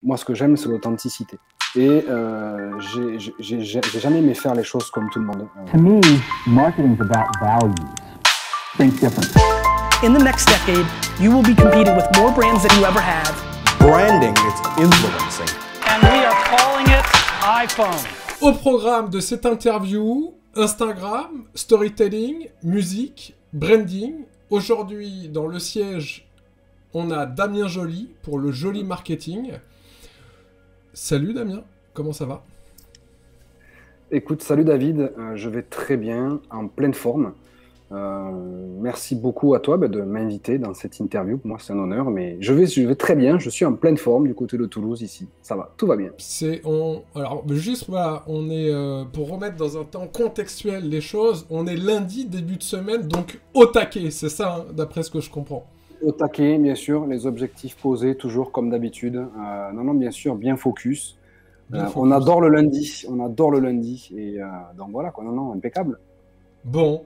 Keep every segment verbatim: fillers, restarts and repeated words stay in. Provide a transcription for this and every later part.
moi, ce que j'aime, c'est l'authenticité. Et euh, j'ai jamais aimé faire les choses comme tout le monde. To me, marketing is about values. Think different. In the next decade, you will be competing with more brands than you ever have. Branding is influencing. And we are calling it iPhone. Au programme de cette interview, Instagram, storytelling, musique, branding. Aujourd'hui, dans le siège, on a Damien Joly pour le Joly Marketing. Salut Damien, comment ça va? Écoute, salut David, euh, je vais très bien, en pleine forme. Euh, merci beaucoup à toi bah, de m'inviter dans cette interview. Pour moi, c'est un honneur, mais je vais, je vais très bien. Je suis en pleine forme du côté de Toulouse ici. Ça va, tout va bien. C'est on. Alors juste voilà, on est euh, pour remettre dans un temps contextuel les choses. On est lundi début de semaine, donc au taquet, c'est ça, hein, d'après ce que je comprends. Au taquet, bien sûr, les objectifs posés toujours comme d'habitude. Euh, non, non, bien sûr, bien focus. Bien euh, focus. On adore le lundi, on adore le lundi et euh, donc voilà quoi. Non, non, impeccable. Bon,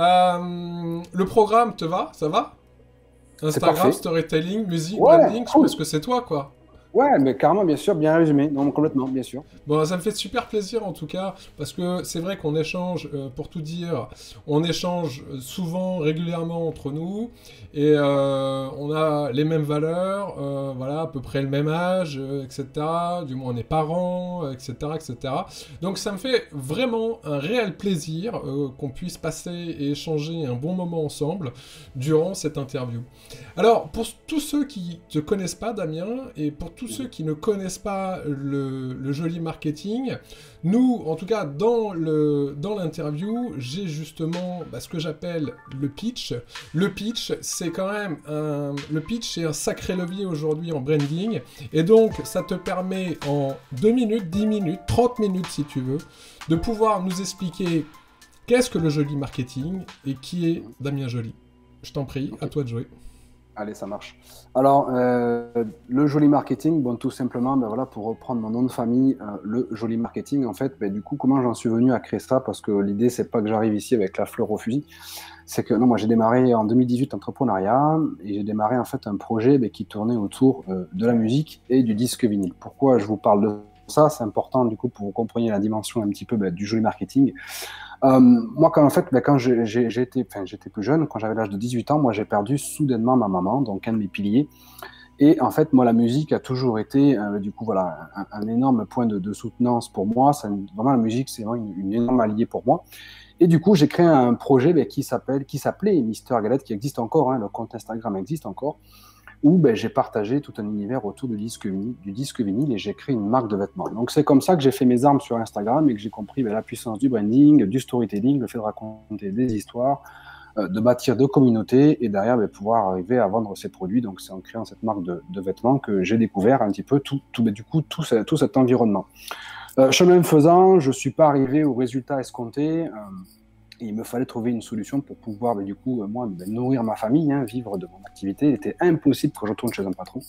euh, le programme te va, ça va? Instagram, storytelling, musique, ouais, branding, cool. Je pense que c'est toi quoi. Ouais, mais carrément, bien sûr, bien résumé, non, complètement, bien sûr. Bon, ça me fait super plaisir en tout cas, parce que c'est vrai qu'on échange, euh, pour tout dire, on échange souvent, régulièrement entre nous, et euh, on a les mêmes valeurs, euh, voilà, à peu près le même âge, euh, et cetera. Du moins on est parents, euh, et cetera, et cetera. Donc ça me fait vraiment un réel plaisir euh, qu'on puisse passer et échanger un bon moment ensemble durant cette interview. Alors, pour tous ceux qui ne te connaissent pas, Damien, et pour tous ceux qui ne connaissent pas le, le Joly Marketing, nous, en tout cas, dans le dans l'interview, j'ai justement bah, ce que j'appelle le pitch. Le pitch, c'est quand même un... Le pitch, c'est un sacré levier aujourd'hui en branding. Et donc, ça te permet en deux minutes, dix minutes, trente minutes si tu veux, de pouvoir nous expliquer qu'est-ce que le Joly Marketing et qui est Damien Joly. Je t'en prie, à toi de jouer. Allez, ça marche. Alors, euh, le Joly Marketing, bon, tout simplement, ben voilà, pour reprendre mon nom de famille, euh, le Joly Marketing, en fait, ben, du coup, comment j'en suis venu à créer ça? Parce que l'idée, c'est pas que j'arrive ici avec la fleur au fusil. C'est que, non, moi, j'ai démarré en deux mille dix-huit entrepreneuriat et j'ai démarré, en fait, un projet ben, qui tournait autour euh, de la musique et du disque vinyle. Pourquoi je vous parle de ça? C'est important, du coup, pour que vous compreniez la dimension un petit peu ben, du Joly Marketing. Euh, moi, quand en fait, ben, quand j'ai, j'ai, j'ai été, enfin, j'étais plus jeune, quand j'avais l'âge de dix-huit ans, moi, j'ai perdu soudainement ma maman, donc un de mes piliers. Et en fait, moi, la musique a toujours été, euh, du coup, voilà, un, un énorme point de, de soutenance pour moi. Ça, vraiment, la musique, c'est vraiment une, une énorme alliée pour moi. Et du coup, j'ai créé un projet ben, qui s'appelle, qui s'appelait Mister Galette, qui existe encore, hein, le compte Instagram existe encore, où ben, j'ai partagé tout un univers autour du disque vinyle, du disque vinyle et j'ai créé une marque de vêtements. Donc c'est comme ça que j'ai fait mes armes sur Instagram et que j'ai compris ben, la puissance du branding, du storytelling, le fait de raconter des histoires, euh, de bâtir de communautés et derrière ben, pouvoir arriver à vendre ses produits. Donc c'est en créant cette marque de, de vêtements que j'ai découvert un petit peu tout, tout, ben, du coup, tout, ce, tout cet environnement. Euh, chemin faisant, je ne suis pas arrivé au résultat escompté. Euh, Et il me fallait trouver une solution pour pouvoir, ben, du coup, euh, moi, ben, nourrir ma famille, hein, vivre de mon activité. Il était impossible que je retourne chez un patron.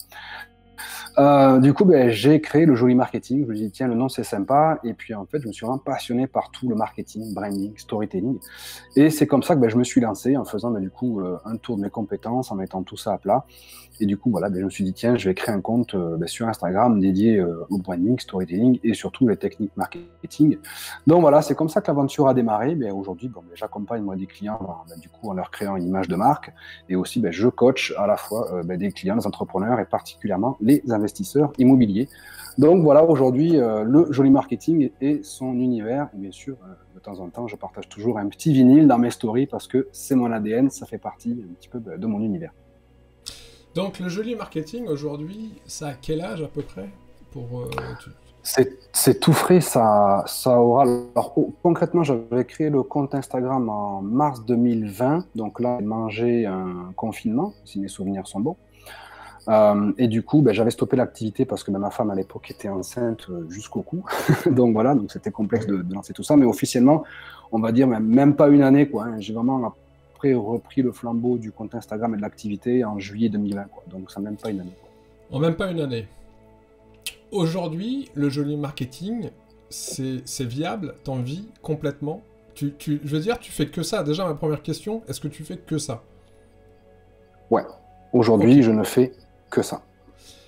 Euh, du coup, ben, j'ai créé le Joly Marketing. Je me suis dit, tiens, le nom, c'est sympa. Et puis, en fait, je me suis vraiment passionné par tout le marketing, branding, storytelling. Et c'est comme ça que ben, je me suis lancé en faisant, ben, du coup, euh, un tour de mes compétences, en mettant tout ça à plat. Et du coup, voilà, ben, je me suis dit, tiens, je vais créer un compte euh, ben, sur Instagram dédié euh, au branding, storytelling et surtout les techniques marketing. Donc voilà, c'est comme ça que l'aventure a démarré. Ben, aujourd'hui, bon, ben, j'accompagne moi des clients ben, du coup, en leur créant une image de marque. Et aussi, ben, je coach à la fois euh, ben, des clients, des entrepreneurs et particulièrement les investisseurs immobiliers. Donc voilà, aujourd'hui, euh, le Joly Marketing et son univers. Et bien sûr, euh, de temps en temps, je partage toujours un petit vinyle dans mes stories parce que c'est mon A D N, ça fait partie un petit peu de mon univers. Donc le Joly Marketing aujourd'hui, ça a quel âge à peu près pour, euh, tu... c'est, c'est tout frais, ça, ça aura... Alors, oh, concrètement, j'avais créé le compte Instagram en mars deux mille vingt, donc là, j'ai mangé un confinement, si mes souvenirs sont bons. Euh, et du coup, ben, j'avais stoppé l'activité parce que ben, ma femme à l'époque était enceinte euh, jusqu'au cou. Donc voilà, donc c'était complexe de, de lancer tout ça. Mais officiellement, on va dire même, même pas une année, quoi, hein. J'ai vraiment après repris le flambeau du compte Instagram et de l'activité en juillet deux mille vingt, quoi. Donc ça même pas une année, quoi. En même pas une année. Aujourd'hui, le Joly Marketing, c'est, c'est viable, t'en vis complètement. Tu, tu, je veux dire, tu fais que ça. Déjà, ma première question, est-ce que tu fais que ça? Ouais. Aujourd'hui, okay. Je ne fais que ça.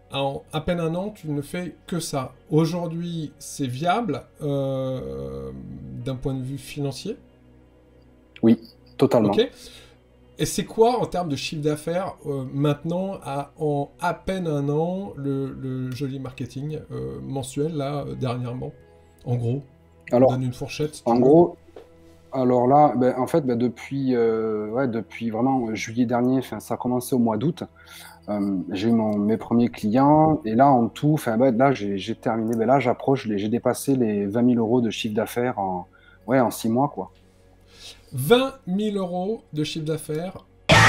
en à peine un an, tu ne fais que ça. Aujourd'hui, c'est viable euh, d'un point de vue financier? Oui, totalement. Ok. Et c'est quoi, en termes de chiffre d'affaires, euh, maintenant, à, en à peine un an, le, le joli marketing euh, mensuel, là, euh, dernièrement? En gros, Alors, donne une fourchette, si tu en veux. gros, alors là, ben, en fait, ben, depuis, euh, ouais, depuis vraiment juillet dernier, enfin, ça a commencé au mois d'août. Euh, j'ai eu mon- mes premiers clients et là, en tout, enfin, ben, là, j'ai j'ai terminé. Ben, là, j'approche, les- j'ai dépassé les vingt mille euros de chiffre d'affaires en, ouais, en six mois, quoi. vingt mille euros de chiffre d'affaires.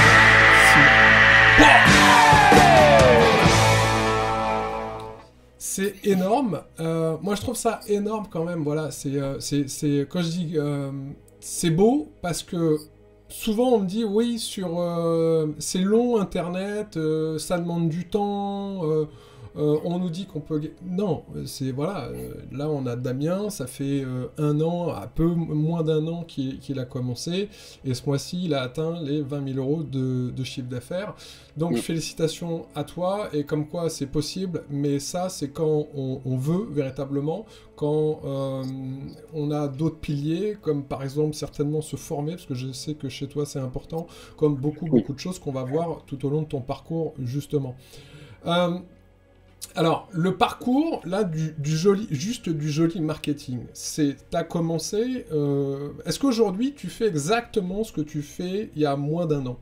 C'est énorme. Euh, moi, je trouve ça énorme quand même. Voilà, c'est, euh, c'est, c'est quand je dis, euh, c'est beau parce que souvent on me dit oui sur, euh, c'est long Internet, euh, ça demande du temps. euh, euh, on nous dit qu'on peut. ga- Non, c'est voilà. euh, là, on a Damien. Ça fait euh, un an, un peu moins d'un an qu'il, qu'il a commencé, et ce mois-ci, il a atteint les vingt mille euros de, de chiffre d'affaires. Donc, Mm. félicitations à toi, et comme quoi c'est possible, mais ça, c'est quand on, on veut véritablement, quand euh, on a d'autres piliers, comme par exemple certainement se former, parce que je sais que chez toi c'est important, comme beaucoup, Oui. beaucoup de choses qu'on va voir tout au long de ton parcours, justement. Euh, alors, le parcours, là, du, du joli, juste du joli marketing, c'est, t'as commencé, euh, est-ce qu'aujourd'hui, tu fais exactement ce que tu fais il y a moins d'un an?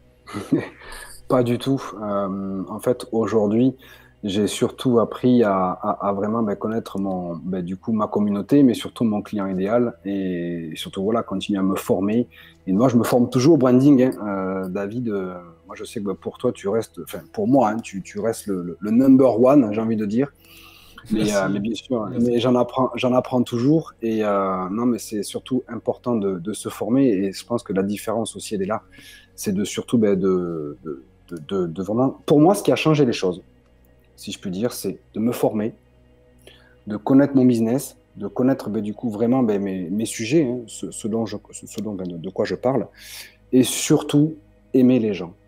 Pas du tout. Euh, en fait, aujourd'hui, j'ai surtout appris à, à- à vraiment ben, connaître mon, ben, du coup, ma communauté, mais surtout mon client idéal et surtout voilà, continuer à me former. Et moi, je me forme toujours au branding, hein. Euh, David, euh, moi, je sais que ben, pour toi, tu restes, enfin, pour moi, hein, tu, tu restes le, le- le number one, j'ai envie de dire. Mais, Merci. euh, mais bien sûr, Merci. mais j'en apprends, j'en apprends toujours. Et euh, non, mais c'est surtout important de, de se former. Et je pense que la différence aussi, elle est là. C'est de surtout ben, de, de, de, de- de vraiment. Pour moi, ce qui a changé les choses, si je puis dire, c'est de me former, de connaître mon business, de connaître ben, du coup vraiment ben, mes, mes sujets, hein, ce, ce dont je, ce dont, ben, de, de quoi je parle, et surtout aimer les gens.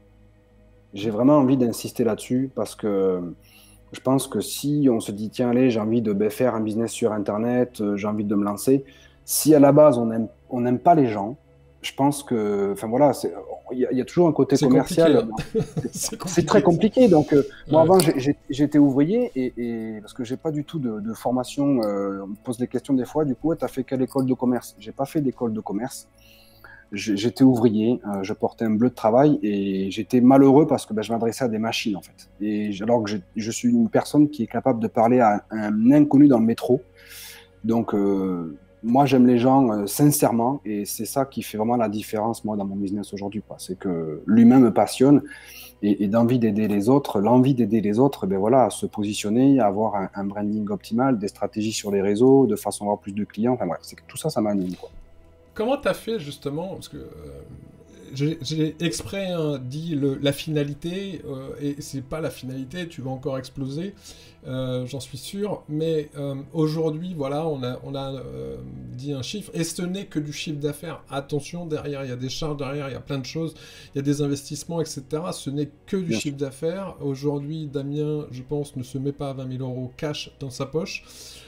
J'ai vraiment envie d'insister là-dessus parce que je pense que si on se dit, tiens, allez, j'ai envie de ben, faire un business sur Internet, euh, j'ai envie de me lancer, si à la base on n'aime on n'aime pas les gens, je pense que, enfin voilà, c'est- il y, a- il y a toujours un côté C'est compliqué, commercial. hein. C'est C'est très compliqué. Donc, euh, moi, Ouais. avant, j'ai- j'ai- j'étais ouvrier et, et- parce que j'ai pas du tout de, de formation. Euh, on me pose des questions des fois. Du coup, ouais, tu as fait quelle école de commerce? J'ai pas fait d'école de commerce. J'ai- J'étais ouvrier, euh, je portais un bleu de travail et j'étais malheureux parce que ben, je m'adressais à des machines en fait. Et j- alors que j'ai- je suis une personne qui est capable de parler à un, un inconnu dans le métro. Donc, euh, moi, j'aime les gens euh, sincèrement et c'est ça qui fait vraiment la différence, moi, dans mon business aujourd'hui, quoi. C'est que l'humain me passionne et, et d'envie d'aider les autres, l'envie d'aider les autres, ben voilà, à se positionner, à avoir un, un branding optimal, des stratégies sur les réseaux, de façon à avoir plus de clients. Enfin, bref, c'est que tout ça, ça m'anime, quoi. Comment t'as fait justement, parce que euh, j'ai j'ai exprès hein, dit le- la finalité, euh, et c'est pas la finalité, tu vas encore exploser, euh, j'en suis sûr, mais euh, aujourd'hui, voilà, on a, on a euh, dit un chiffre, et ce n'est que du chiffre d'affaires. Attention, derrière, il y a des charges, derrière, il y a plein de choses, il y a des investissements, et cetera. Ce n'est que du Bien chiffre d'affaires. Aujourd'hui, Damien, je pense, ne se met pas à vingt mille euros cash dans sa poche.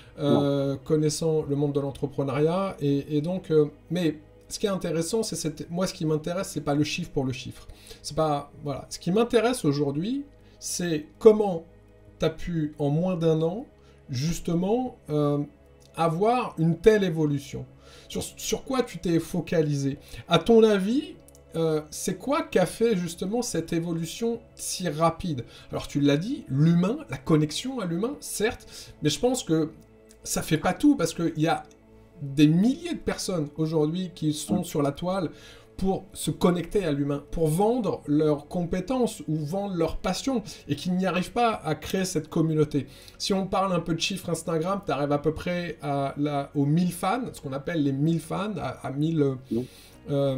Euh, connaissant le monde de l'entrepreneuriat et, et donc euh, mais ce qui est intéressant c'est cette... moi ce qui m'intéresse c'est pas le chiffre pour le chiffre, c'est pas voilà, ce qui m'intéresse aujourd'hui c'est comment tu as pu en moins d'un an justement euh, avoir une telle évolution, sur, sur quoi tu t'es focalisé à ton avis. Euh, c'est quoi qui a fait justement cette évolution si rapide? Alors tu l'as dit, l'humain, la connexion à l'humain, certes, mais je pense que ça fait pas tout, parce qu'il y a des milliers de personnes aujourd'hui qui sont sur la toile pour se connecter à l'humain, pour vendre leurs compétences ou vendre leur passion, et qui n'y arrivent pas à créer cette communauté. Si on parle un peu de chiffres Instagram, tu arrives à peu près à la, aux mille fans, ce qu'on appelle les mille fans, à, à mille euh,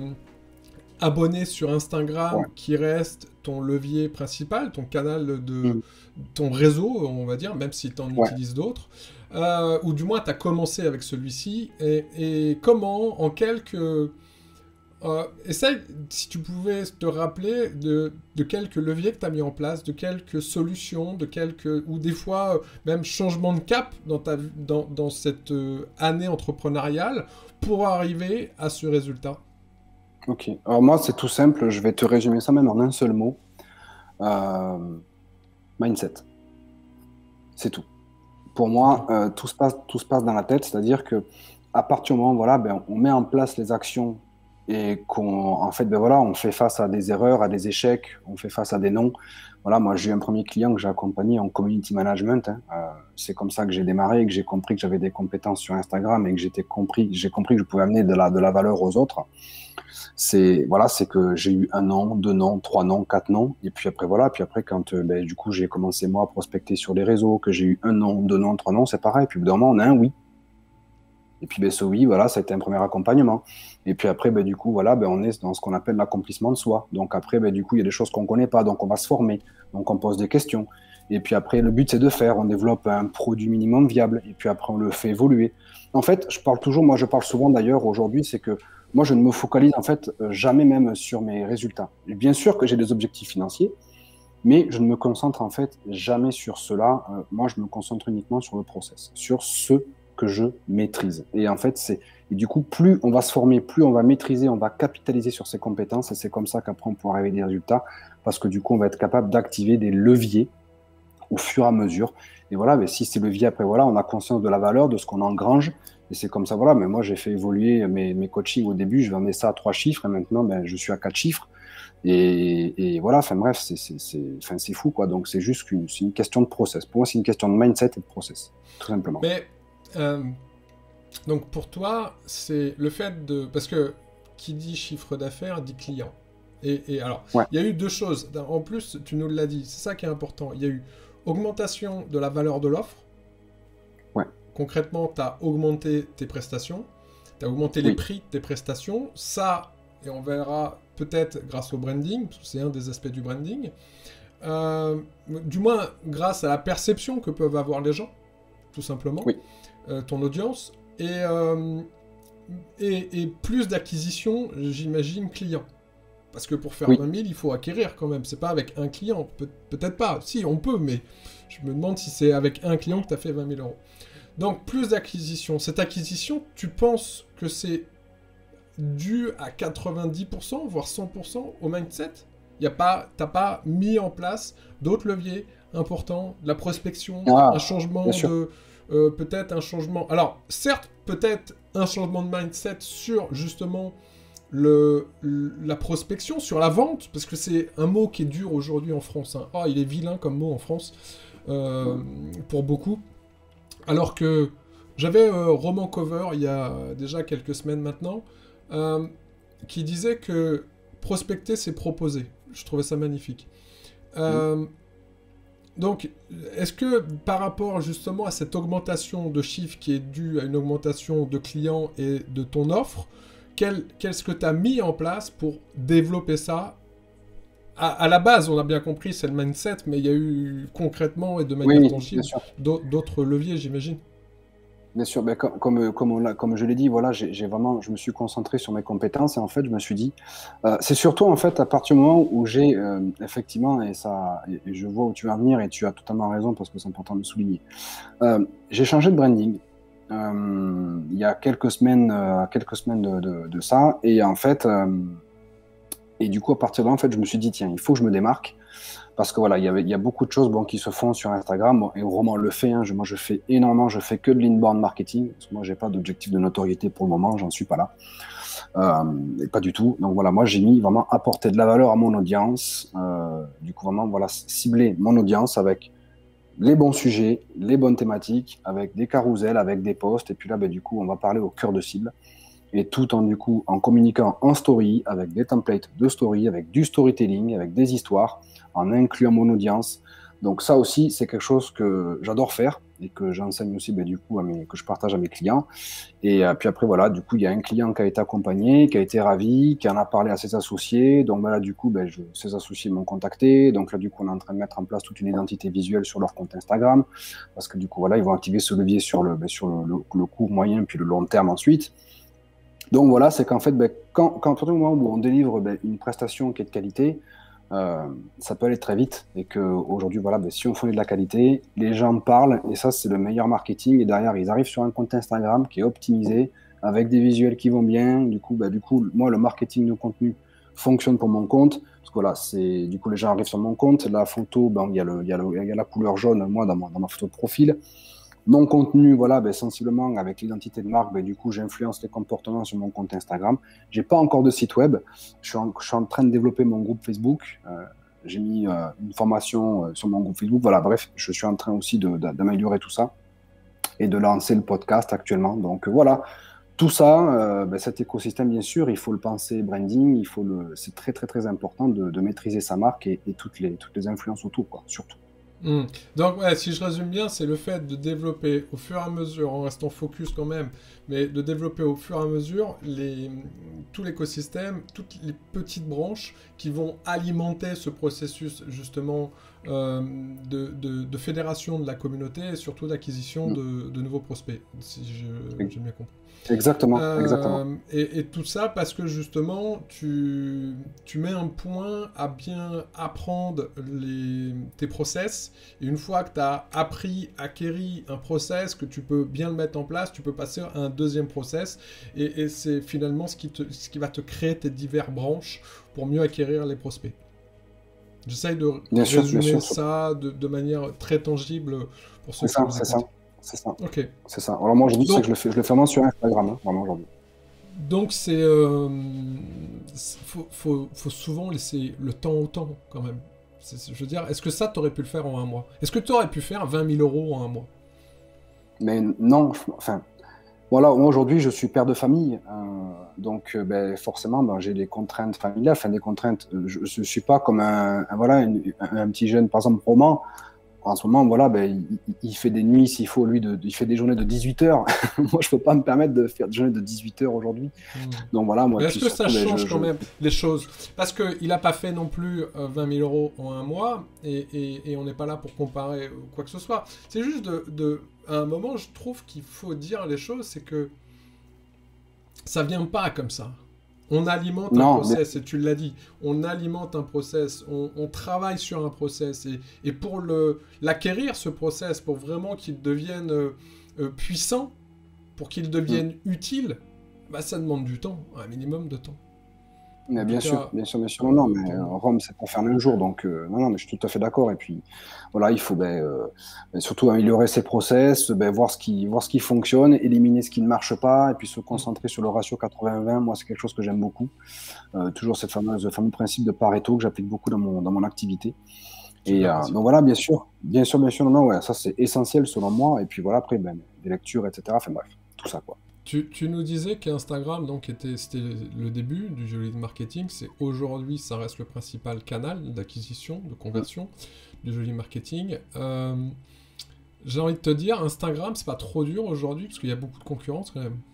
abonnés sur Instagram, Ouais. qui reste ton levier principal, ton canal de... Mm. ton réseau, on va dire, même si tu en Ouais. utilises d'autres. Euh, ou du moins tu as commencé avec celui-ci, et, et comment en quelques, euh, essaye, si tu pouvais te rappeler de, de quelques leviers que tu as mis en place, de quelques solutions, de quelques, ou des fois euh, même changement de cap dans, ta, dans, dans cette euh, année entrepreneuriale pour arriver à ce résultat. Ok. Alors moi, c'est tout simple. Je vais te résumer ça même en un seul mot. Euh, mindset. C'est tout. Pour moi, euh, tout se passe, tout se passe dans la tête. C'est-à-dire que à partir du moment, voilà, ben, on met en place les actions et qu'on, en fait, ben voilà, on fait face à des erreurs, à des échecs, on fait face à des non. Voilà, moi, j'ai eu un premier client que j'ai accompagné en community management. Hein. Euh, c'est comme ça que j'ai démarré et que j'ai compris que j'avais des compétences sur Instagram et que j'étais compris, j'ai compris que je pouvais amener de la, de la valeur aux autres. C'est voilà, c'est que j'ai eu un non, deux non, trois non, quatre non, et puis après voilà, puis après quand euh, ben, du coup j'ai commencé moi à prospecter sur les réseaux, que j'ai eu un non, deux non, trois non, c'est pareil. Puis au bout d'un moment on a un oui. Et puis ben, ce oui, voilà, ça a été un premier accompagnement. Et puis après, ben, du coup, voilà, ben, on est dans ce qu'on appelle l'accomplissement de soi. Donc après, ben, du coup, il y a des choses qu'on ne connaît pas, donc on va se former, donc on pose des questions. Et puis après, le but, c'est de faire. On développe un produit minimum viable, et puis après, on le fait évoluer. En fait, je parle toujours, moi je parle souvent d'ailleurs aujourd'hui, c'est que moi, je ne me focalise en fait jamais même sur mes résultats. Et bien sûr que j'ai des objectifs financiers, mais je ne me concentre en fait jamais sur cela. Euh, moi, je me concentre uniquement sur le process, sur ce que je maîtrise. Et en fait, c'est et du coup, plus on va se former, plus on va maîtriser, on va capitaliser sur ses compétences, et c'est comme ça qu'après on pourra arriver à des résultats, parce que du coup, on va être capable d'activer des leviers au fur et à mesure. Et voilà, mais si ces leviers, après, voilà, on a conscience de la valeur, de ce qu'on engrange, et c'est comme ça, voilà. Mais moi, j'ai fait évoluer mes, mes coachings au début, je vendais ça à trois chiffres, et maintenant, ben, je suis à quatre chiffres. Et, et voilà, enfin bref, c'est, c'est, c'est, enfin, c'est fou, quoi. Donc, c'est juste une, c'est une question de process. Pour moi, c'est une question de mindset et de process, tout simplement. Mais, euh, donc, pour toi, c'est le fait de... Parce que qui dit chiffre d'affaires dit client. Et, et alors, ouais. Il y a eu deux choses. En plus, tu nous l'as dit, c'est ça qui est important. Il y a eu augmentation de la valeur de l'offre. Ouais. Concrètement, tu as augmenté tes prestations, tu as augmenté oui. les prix de tes prestations. Ça, et on verra peut-être grâce au branding, parce que c'est un des aspects du branding, euh, du moins grâce à la perception que peuvent avoir les gens, tout simplement, oui. euh, ton audience, et, euh, et, et plus d'acquisition, j'imagine, clients. Parce que pour faire oui. vingt mille, il faut acquérir quand même. C'est pas avec un client. Pe- peut-être pas. Si, on peut, mais je me demande si c'est avec un client que tu as fait vingt mille euros. Donc, plus d'acquisition. Cette acquisition, tu penses que c'est dû à quatre-vingt-dix pour cent, voire cent pour cent au mindset ? Tu n'as pas mis en place d'autres leviers importants, de la prospection, ah, un changement de... Euh, peut-être un changement... Alors, certes, peut-être un changement de mindset sur, justement... Le, la prospection, sur la vente, parce que c'est un mot qui est dur aujourd'hui en France. Hein. Oh, il est vilain comme mot en France, euh, pour beaucoup. Alors que j'avais euh, Roman Cover, il y a déjà quelques semaines maintenant, euh, qui disait que prospecter, c'est proposer. Je trouvais ça magnifique. Euh, mmh. Donc, est-ce que par rapport justement à cette augmentation de chiffres qui est due à une augmentation de clients et de ton offre, Quel, qu'est-ce que tu as mis en place pour développer ça ? à, à la base, on a bien compris, c'est le mindset, mais il y a eu concrètement et de manière oui, tangible d'autres leviers, j'imagine. Bien sûr, ben, comme, comme, comme, on l'a, comme je l'ai dit, voilà, j'ai, j'ai vraiment, je me suis concentré sur mes compétences et en fait, je me suis dit, euh, c'est surtout en fait à partir du moment où j'ai euh, effectivement, et, ça, et, et je vois où tu vas venir et tu as totalement raison parce que c'est important de le souligner, euh, j'ai changé de branding. Euh, il y a quelques semaines, euh, quelques semaines de, de, de ça, et en fait, euh, et du coup à partir de là, en fait, je me suis dit tiens, il faut que je me démarque parce que voilà, il y avait, il y a beaucoup de choses bon qui se font sur Instagram bon, et Roman le fait. Hein, je, moi, je fais énormément, je fais que de l'inbound marketing parce que moi, j'ai pas d'objectif de notoriété pour le moment, j'en suis pas là, euh, et pas du tout. Donc voilà, moi, j'ai mis vraiment apporter de la valeur à mon audience. Euh, du coup, vraiment voilà, cibler mon audience avec les bons sujets, les bonnes thématiques, avec des carousels, avec des posts, et puis là, ben, du coup, on va parler au cœur de cible, et tout en, du coup, en communiquant en story, avec des templates de story, avec du storytelling, avec des histoires, en incluant mon audience. Donc ça aussi, c'est quelque chose que j'adore faire, et que j'enseigne aussi, ben, du coup, à mes, que je partage à mes clients. Et euh, puis après, voilà, du coup, il y a un client qui a été accompagné, qui a été ravi, qui en a parlé à ses associés. Donc ben, là, du coup, ben, je, ses associés m'ont contacté. Donc là, du coup, on est en train de mettre en place toute une identité visuelle sur leur compte Instagram. Parce que du coup, voilà, ils vont activer ce levier sur le, ben, sur le, le, le court, moyen, puis le long terme ensuite. Donc voilà, c'est qu'en fait, ben, quand, quand, à partir du moment où on délivre ben, une prestation qui est de qualité, euh, ça peut aller très vite. Et qu'aujourd'hui, voilà, ben, si on fournit de la qualité, les gens parlent, et ça, c'est le meilleur marketing. Et derrière, ils arrivent sur un compte Instagram qui est optimisé, avec des visuels qui vont bien. Du coup, ben, du coup moi, le marketing de contenu fonctionne pour mon compte. Parce que voilà, c'est, du coup, les gens arrivent sur mon compte. La photo, ben, il y a le, il y a le, il y a la couleur jaune, moi, dans, mon, dans ma photo de profil. Mon contenu, voilà, ben, sensiblement, avec l'identité de marque, ben, du coup, j'influence les comportements sur mon compte Instagram. J'ai pas encore de site web. Je suis en, je suis en train de développer mon groupe Facebook. Euh, j'ai mis euh, une formation euh, sur mon groupe Facebook. Voilà, bref, je suis en train aussi de, de, d'améliorer tout ça et de lancer le podcast actuellement. Donc, euh, voilà. Tout ça, euh, ben, cet écosystème, bien sûr, il faut le penser branding. Il faut le, c'est très, très, très important de, de maîtriser sa marque et, et toutes les, toutes les influences autour, quoi, surtout. Mmh. Donc, ouais, si je résume bien, c'est le fait de développer au fur et à mesure, en restant focus quand même, mais de développer au fur et à mesure les, tout l'écosystème, toutes les petites branches qui vont alimenter ce processus justement euh, de, de, de fédération de la communauté et surtout d'acquisition mmh. de, de nouveaux prospects, si je, j'ai bien compris. Exactement, euh, exactement. Et, et tout ça parce que justement, tu, tu mets un point à bien apprendre les, tes process. Et une fois que tu as appris, acquéri un process, que tu peux bien le mettre en place, tu peux passer à un deuxième process. Et, et c'est finalement ce qui, te, ce qui va te créer tes diverses branches pour mieux acquérir les prospects. J'essaye de bien résumer sûr, ça de, de manière très tangible pour ceux c'est qui ça, nous c'est ça. écoutent. C'est ça. Ok. C'est ça. Alors moi aujourd'hui, Donc, c'est que je le fais, je le fais vraiment sur Instagram, hein, vraiment aujourd'hui. Donc c'est, euh, c'est faut, faut, faut souvent laisser le temps au temps quand même. C'est, je veux dire, est-ce que ça t'aurais pu le faire en un mois? Est-ce que tu aurais pu faire vingt mille euros en un mois? Mais non, enfin, voilà, moi aujourd'hui je suis père de famille, euh, donc euh, ben, forcément ben, j'ai des contraintes familiales, enfin des contraintes. euh, Je ne suis pas comme un, un voilà une- un, un petit jeune, par exemple roman. En ce moment, voilà, ben, il, il fait des nuits s'il faut, lui, de, il fait des journées de dix-huit heures. Moi, je peux pas me permettre de faire des journées de dix-huit heures aujourd'hui. Hmm. Donc voilà, moi, Mais puis est-ce que ça surtout, ben, change je, quand je- même les choses? Parce qu'il n'a pas fait non plus euh, vingt mille euros en un mois, et, et- et on n'est pas là pour comparer ou quoi que ce soit. C'est juste de, de... À un moment, je trouve qu'il faut dire les choses, c'est que ça vient pas comme ça. On alimente un Non, mais process, et tu l'as dit, on alimente un process, on, on travaille sur un process, et, et pour le, l'acquérir, ce process, pour vraiment qu'il devienne euh, euh, puissant, pour qu'il devienne utile, bah, ça demande du temps, un minimum de temps. Mais En bien tout sûr, cas, bien sûr, bien sûr. Non, non, mais pour euh, moi. Rome, c'est pas faire en un jour. Donc, euh, non, non, mais je suis tout à fait d'accord. Et puis, voilà, il faut ben, euh, ben, surtout améliorer ses process, ben, voir ce qui, voir ce qui fonctionne, éliminer ce qui ne marche pas, et puis se concentrer sur le ratio quatre-vingts vingt. Moi, c'est quelque chose que j'aime beaucoup. Euh, toujours cette fameuse, fameux principe de Pareto que j'applique beaucoup dans mon, dans mon activité. Et Super euh, principe. donc voilà, bien sûr, bien sûr, bien sûr, non, non, ouais, ça c'est essentiel selon moi. Et puis voilà, après, ben, des lectures, et cetera. Enfin bref, tout ça, quoi. Tu, tu nous disais qu'Instagram, donc, était, c'était le début du joli marketing. C'est aujourd'hui, ça reste le principal canal d'acquisition, de conversion du joli marketing. Euh, j'ai envie de te dire, Instagram, c'est pas trop dur aujourd'hui parce qu'il y a beaucoup de concurrence quand même.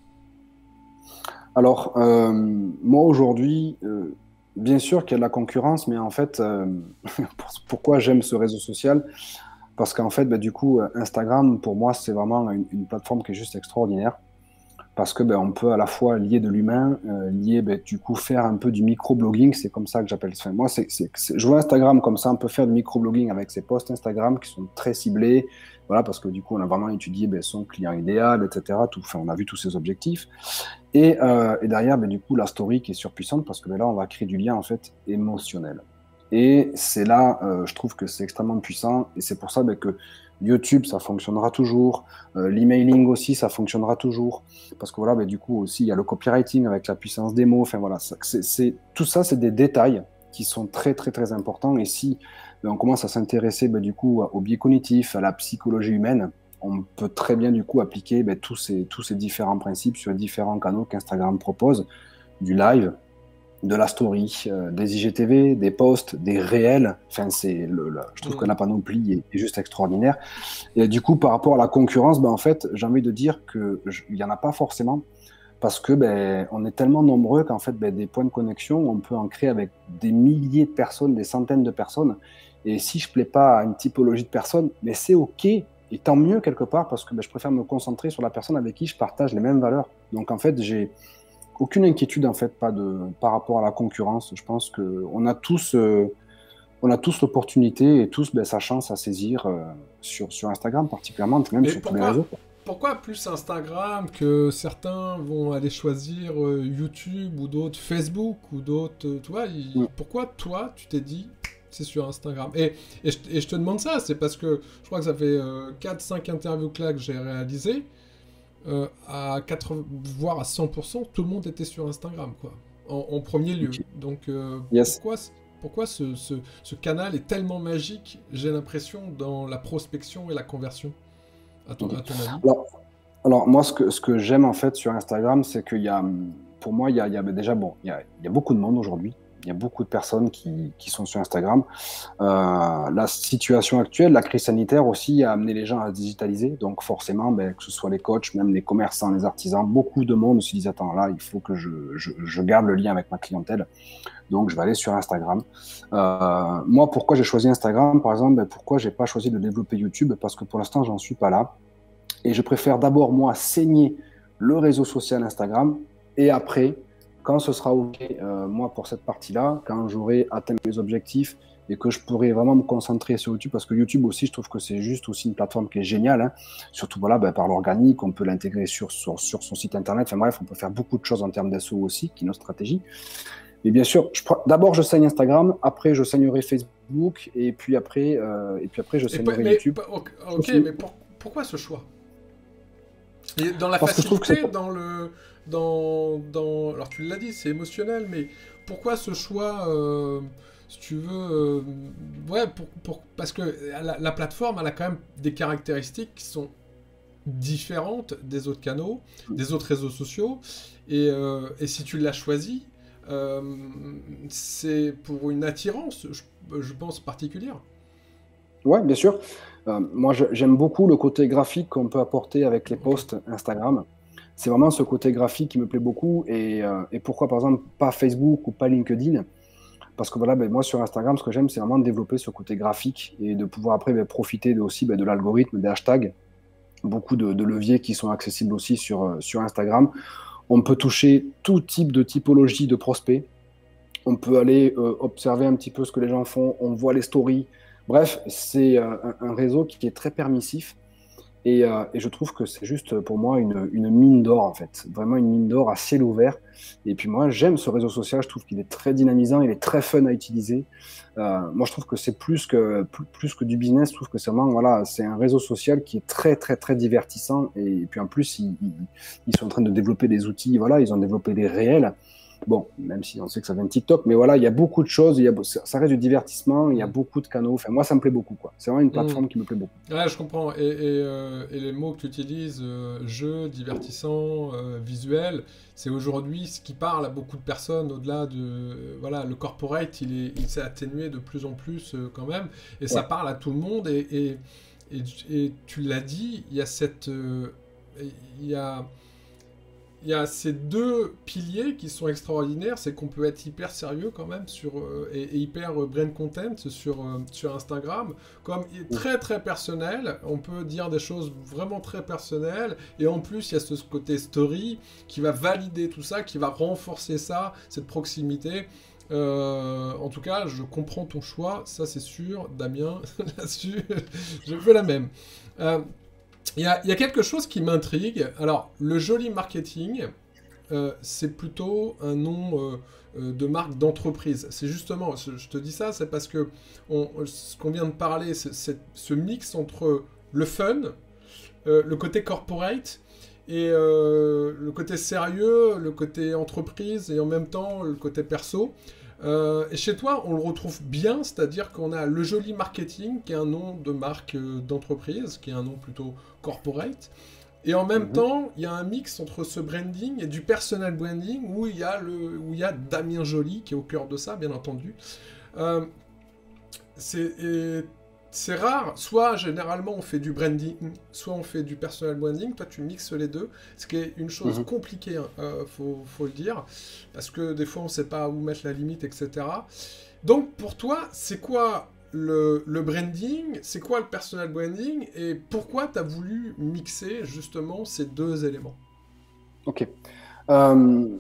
Alors, euh, moi aujourd'hui, euh, bien sûr qu'il y a de la concurrence, mais en fait, euh, pour- pourquoi j'aime ce réseau social? Parce qu'en fait, bah, du coup, euh, Instagram, pour moi, c'est vraiment une, une plateforme qui est juste extraordinaire. Parce que ben, on peut à la fois lier de l'humain, euh, lier, ben, du coup, faire un peu du micro-blogging, c'est comme ça que j'appelle ça. Moi, c'est, c'est, c'est- je vois Instagram comme ça, on peut faire du micro-blogging avec ses posts Instagram qui sont très ciblés, voilà, parce que du coup, on a vraiment étudié ben, son client idéal, et cetera. Tout, enfin, on a vu tous ses objectifs. Et, euh, et derrière, ben, du coup, la story qui est surpuissante, parce que ben, là, on va créer du lien, en fait, émotionnel. Et c'est là, euh, je trouve que c'est extrêmement puissant, et c'est pour ça ben, que YouTube, ça fonctionnera toujours. Euh, l'emailing aussi, ça fonctionnera toujours. Parce que voilà, ben, du coup aussi, il y a le copywriting avec la puissance des mots. Enfin voilà, ça, c'est, c'est, tout ça, c'est des détails qui sont très très très importants. Et si ben, on commence à s'intéresser ben, du coup au biais cognitif, à la psychologie humaine, on peut très bien du coup appliquer ben, tous ces tous ces différents principes sur les différents canaux qu'Instagram propose, du live, de la story, euh, des I G T V, des posts, des réels. Enfin, c'est le, le- je trouve que la panoplie est, est juste extraordinaire. Et du coup, par rapport à la concurrence, ben, en fait, j'ai envie de dire qu'il n'y en a pas forcément parce que ben, on est tellement nombreux qu'en fait, ben, des points de connexion, on peut en créer avec des milliers de personnes, des centaines de personnes. Et si je ne plais pas à une typologie de personnes, mais c'est OK. Et tant mieux quelque part parce que ben, je préfère me concentrer sur la personne avec qui je partage les mêmes valeurs. Donc en fait, j'ai aucune inquiétude en fait, pas de, par rapport à la concurrence. Je pense qu'on a tous, euh, on a tous l'opportunité et tous ben, sa chance à saisir euh, sur, sur Instagram particulièrement, même Mais sur tous les pourquoi, réseaux. quoi. pourquoi plus Instagram que certains vont aller choisir euh, YouTube ou d'autres Facebook ou d'autres, euh, tu vois, il- Mm. pourquoi toi tu t'es dit c'est sur Instagram et, et, je, et je te demande ça, c'est parce que je crois que ça fait euh, quatre cinq interviews que là que j'ai réalisées, euh, à quatre-vingts, voire à cent pour cent, tout le monde était sur Instagram, quoi, en, en premier lieu. Ok. Donc euh, Yes. pourquoi, pourquoi ce, ce, ce canal est tellement magique, j'ai l'impression, dans la prospection et la conversion, à ton, à ton avis? Alors, alors, moi, ce que, ce que j'aime en fait sur Instagram, c'est qu'il y a, pour moi, il y a, il y a déjà, bon, il y a, il y a beaucoup de monde aujourd'hui. Il y a beaucoup de personnes qui, qui sont sur Instagram. Euh, la situation actuelle, la crise sanitaire aussi, a amené les gens à se digitaliser. Donc, forcément, ben, que ce soit les coachs, même les commerçants, les artisans, beaucoup de monde se disent attends, là, il faut que je, je, je garde le lien avec ma clientèle. Donc, je vais aller sur Instagram. Euh, moi, pourquoi j'ai choisi Instagram, par exemple, ben, pourquoi j'ai pas choisi de développer YouTube? Parce que pour l'instant, j'en suis pas là. Et je préfère d'abord, moi, saigner le réseau social Instagram. Et après, quand ce sera OK, euh, moi, pour cette partie-là, quand j'aurai atteint mes objectifs et que je pourrai vraiment me concentrer sur YouTube, parce que YouTube aussi, je trouve que c'est juste aussi une plateforme qui est géniale. Hein. Surtout, voilà, ben, par l'organique, on peut l'intégrer sur, sur, sur son site Internet. Enfin bref, on peut faire beaucoup de choses en termes d'S E O aussi, qui est notre stratégie. Mais bien sûr, je, d'abord, je saigne Instagram, après, je saignerai Facebook, et puis après, euh, et puis après je Et saignerai pas- mais, YouTube. pas- ok, ok, mais pour- pourquoi ce choix? Et dans la Parce que je trouve que facilité, c'est- dans le, dans, dans, alors tu l'as dit, c'est émotionnel, mais pourquoi ce choix, euh, si tu veux, euh, ouais, pour, pour- parce que la, la plateforme, elle a quand même des caractéristiques qui sont différentes des autres canaux, des autres réseaux sociaux, et, euh, et si tu l'as choisi, euh, c'est pour une attirance, je, je pense, particulière. Ouais, bien sûr. Euh, moi, je- j'aime beaucoup le côté graphique qu'on peut apporter avec les Ok. posts Instagram. C'est vraiment ce côté graphique qui me plaît beaucoup. Et, euh, et pourquoi, par exemple, pas Facebook ou pas LinkedIn? Parce que voilà, ben, moi, sur Instagram, ce que j'aime, c'est vraiment de développer ce côté graphique et de pouvoir après ben, profiter de- aussi ben, de l'algorithme, des hashtags. Beaucoup de, de leviers qui sont accessibles aussi sur, euh, sur Instagram. On peut toucher tout type de typologie de prospects. On peut aller euh, observer un petit peu ce que les gens font, on voit les stories. Bref, c'est euh, un, un réseau qui est très permissif et, euh, et je trouve que c'est juste pour moi une, une mine d'or en fait, vraiment une mine d'or à ciel ouvert. Et puis moi j'aime ce réseau social, je trouve qu'il est très dynamisant, il est très fun à utiliser. Euh, moi je trouve que c'est plus que, plus, plus que du business, je trouve que c'est vraiment voilà, c'est un réseau social qui est très très très divertissant et, et puis en plus ils, ils, ils sont en train de développer des outils, voilà, ils ont développé des réels. Bon, même si on sait que ça vient de TikTok, mais voilà, il y a beaucoup de choses, il y a, ça reste du divertissement, il y a beaucoup de canaux. Enfin, moi, ça me plaît beaucoup, quoi. C'est vraiment une plateforme Mm. qui me plaît beaucoup. Ouais, je comprends. Et, et, euh, et les mots que tu utilises, euh, jeu, divertissant, euh, visuel, c'est aujourd'hui ce qui parle à beaucoup de personnes au-delà de... euh, voilà, le corporate, il est, il s'est atténué de plus en plus euh, quand même, et ça Ouais. parle à tout le monde. Et, et, et, et tu l'as dit, il y a cette... euh, il y a... Il y a ces deux piliers qui sont extraordinaires, c'est qu'on peut être hyper sérieux quand même sur, euh, et, et hyper euh, brain content sur, euh, sur Instagram, comme il est très très personnel, on peut dire des choses vraiment très personnelles, et en plus il y a ce côté story qui va valider tout ça, qui va renforcer ça, cette proximité. Euh, en tout cas, je comprends ton choix, ça c'est sûr, Damien, là-dessus, je fais la même. Euh, Il y, a, il y a quelque chose qui m'intrigue. Alors, le joli marketing, euh, c'est plutôt un nom euh, euh, de marque d'entreprise. C'est justement, je, je te dis ça, c'est parce que on, ce qu'on vient de parler, c'est, c'est ce mix entre le fun, euh, le côté corporate, et euh, le côté sérieux, le côté entreprise, et en même temps le côté perso. Euh, et chez toi, on le retrouve bien, c'est-à-dire qu'on a le joli marketing, qui est un nom de marque euh, d'entreprise, qui est un nom plutôt corporate, et en même Mhm. temps, il y a un mix entre ce branding et du personal branding, où il y a, le, où il y a Damien Joly, qui est au cœur de ça, bien entendu. Euh, c'est, et c'est rare, soit généralement on fait du branding, soit on fait du personal branding, toi tu mixes les deux, ce qui est une chose Mhm. compliquée, hein, euh, faut, faut le dire, parce que des fois on sait pas où mettre la limite, et cetera. Donc pour toi, c'est quoi le, le branding, c'est quoi le personal branding, et pourquoi tu as voulu mixer justement ces deux éléments? Ok. Euh,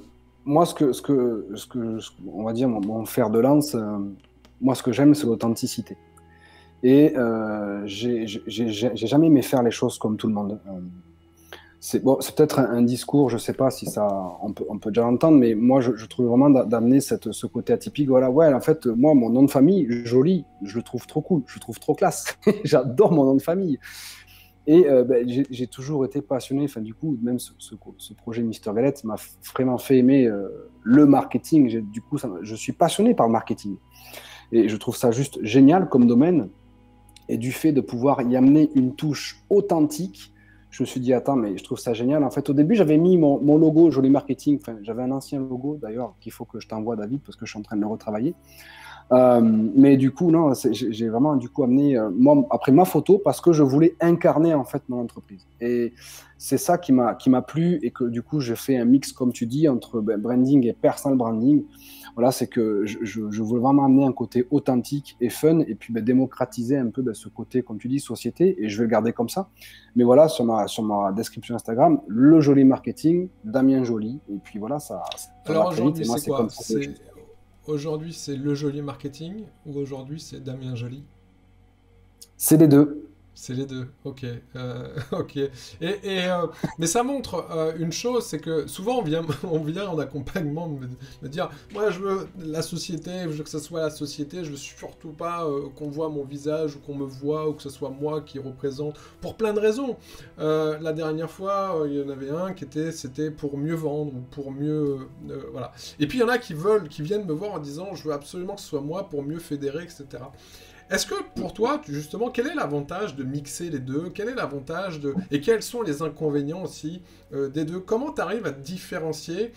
moi, ce que, ce que, ce que, ce- on va dire, mon, mon fer de lance, euh, moi, ce que j'aime, c'est l'authenticité. Et euh, j'ai j'ai- j'ai- j'ai jamais aimé faire les choses comme tout le monde. Euh, c'est bon, c'est peut-être un, un discours, je sais pas si ça, on peut, on peut déjà l'entendre, mais moi, je, je trouve vraiment d'a- d'amener cette, ce côté atypique. Voilà, ouais, en fait, moi, mon nom de famille, joli, je le trouve trop cool, je le trouve trop classe. J'adore mon nom de famille. Et euh, ben, j'ai j'ai toujours été passionné, enfin, du coup, même ce, ce, ce projet Mister Galette m'a f- vraiment fait aimer euh, le marketing. J'ai- Du coup, ça m'a- je suis passionné par le marketing. Et je trouve ça juste génial comme domaine. Et du fait de pouvoir y amener une touche authentique, je me suis dit, attends, mais je trouve ça génial. En fait, au début, j'avais mis mon, mon logo Joli Marketing. Enfin, j'avais un ancien logo, d'ailleurs, qu'il faut que je t'envoie, David, parce que je suis en train de le retravailler. Euh, mais du coup, non, c'est- j'ai j'ai vraiment du coup amené euh, moi après ma photo parce que je voulais incarner en fait mon entreprise. Et c'est ça qui m'a qui m'a plu et que du coup j'ai fait un mix comme tu dis entre ben, branding et personal branding. Voilà, c'est que je, je, je voulais vraiment amener un côté authentique et fun et puis ben, démocratiser un peu ben, ce côté comme tu dis société et je vais le garder comme ça. Mais voilà sur ma sur ma description Instagram, le joli marketing, Damien Joly et puis voilà ça ça va Alors très vite et aujourd'hui, moi c'est c'est quoi? comme ça que je C'est aujourd'hui c'est le Joly Marketing ou aujourd'hui c'est Damien Joly? c'est les deux. C'est les deux, ok, euh, ok. Et, et, euh, mais ça montre euh, une chose, c'est que souvent on vient, on vient en accompagnement me, me dire, moi je veux la société, je veux que ce soit la société, je veux surtout pas euh, qu'on voit mon visage ou qu'on me voit ou que ce soit moi qui représente, pour plein de raisons. Euh, la dernière fois, euh, il y en avait un qui était, c'était pour mieux vendre ou pour mieux, euh, voilà. Et puis il y en a qui veulent, qui viennent me voir en disant, je veux absolument que ce soit moi pour mieux fédérer, et cetera. Est-ce que pour toi, tu- justement, quel est l'avantage de mixer les deux? Quel est l'avantage de... Et quels sont les inconvénients aussi euh, des deux? Comment tu arrives à différencier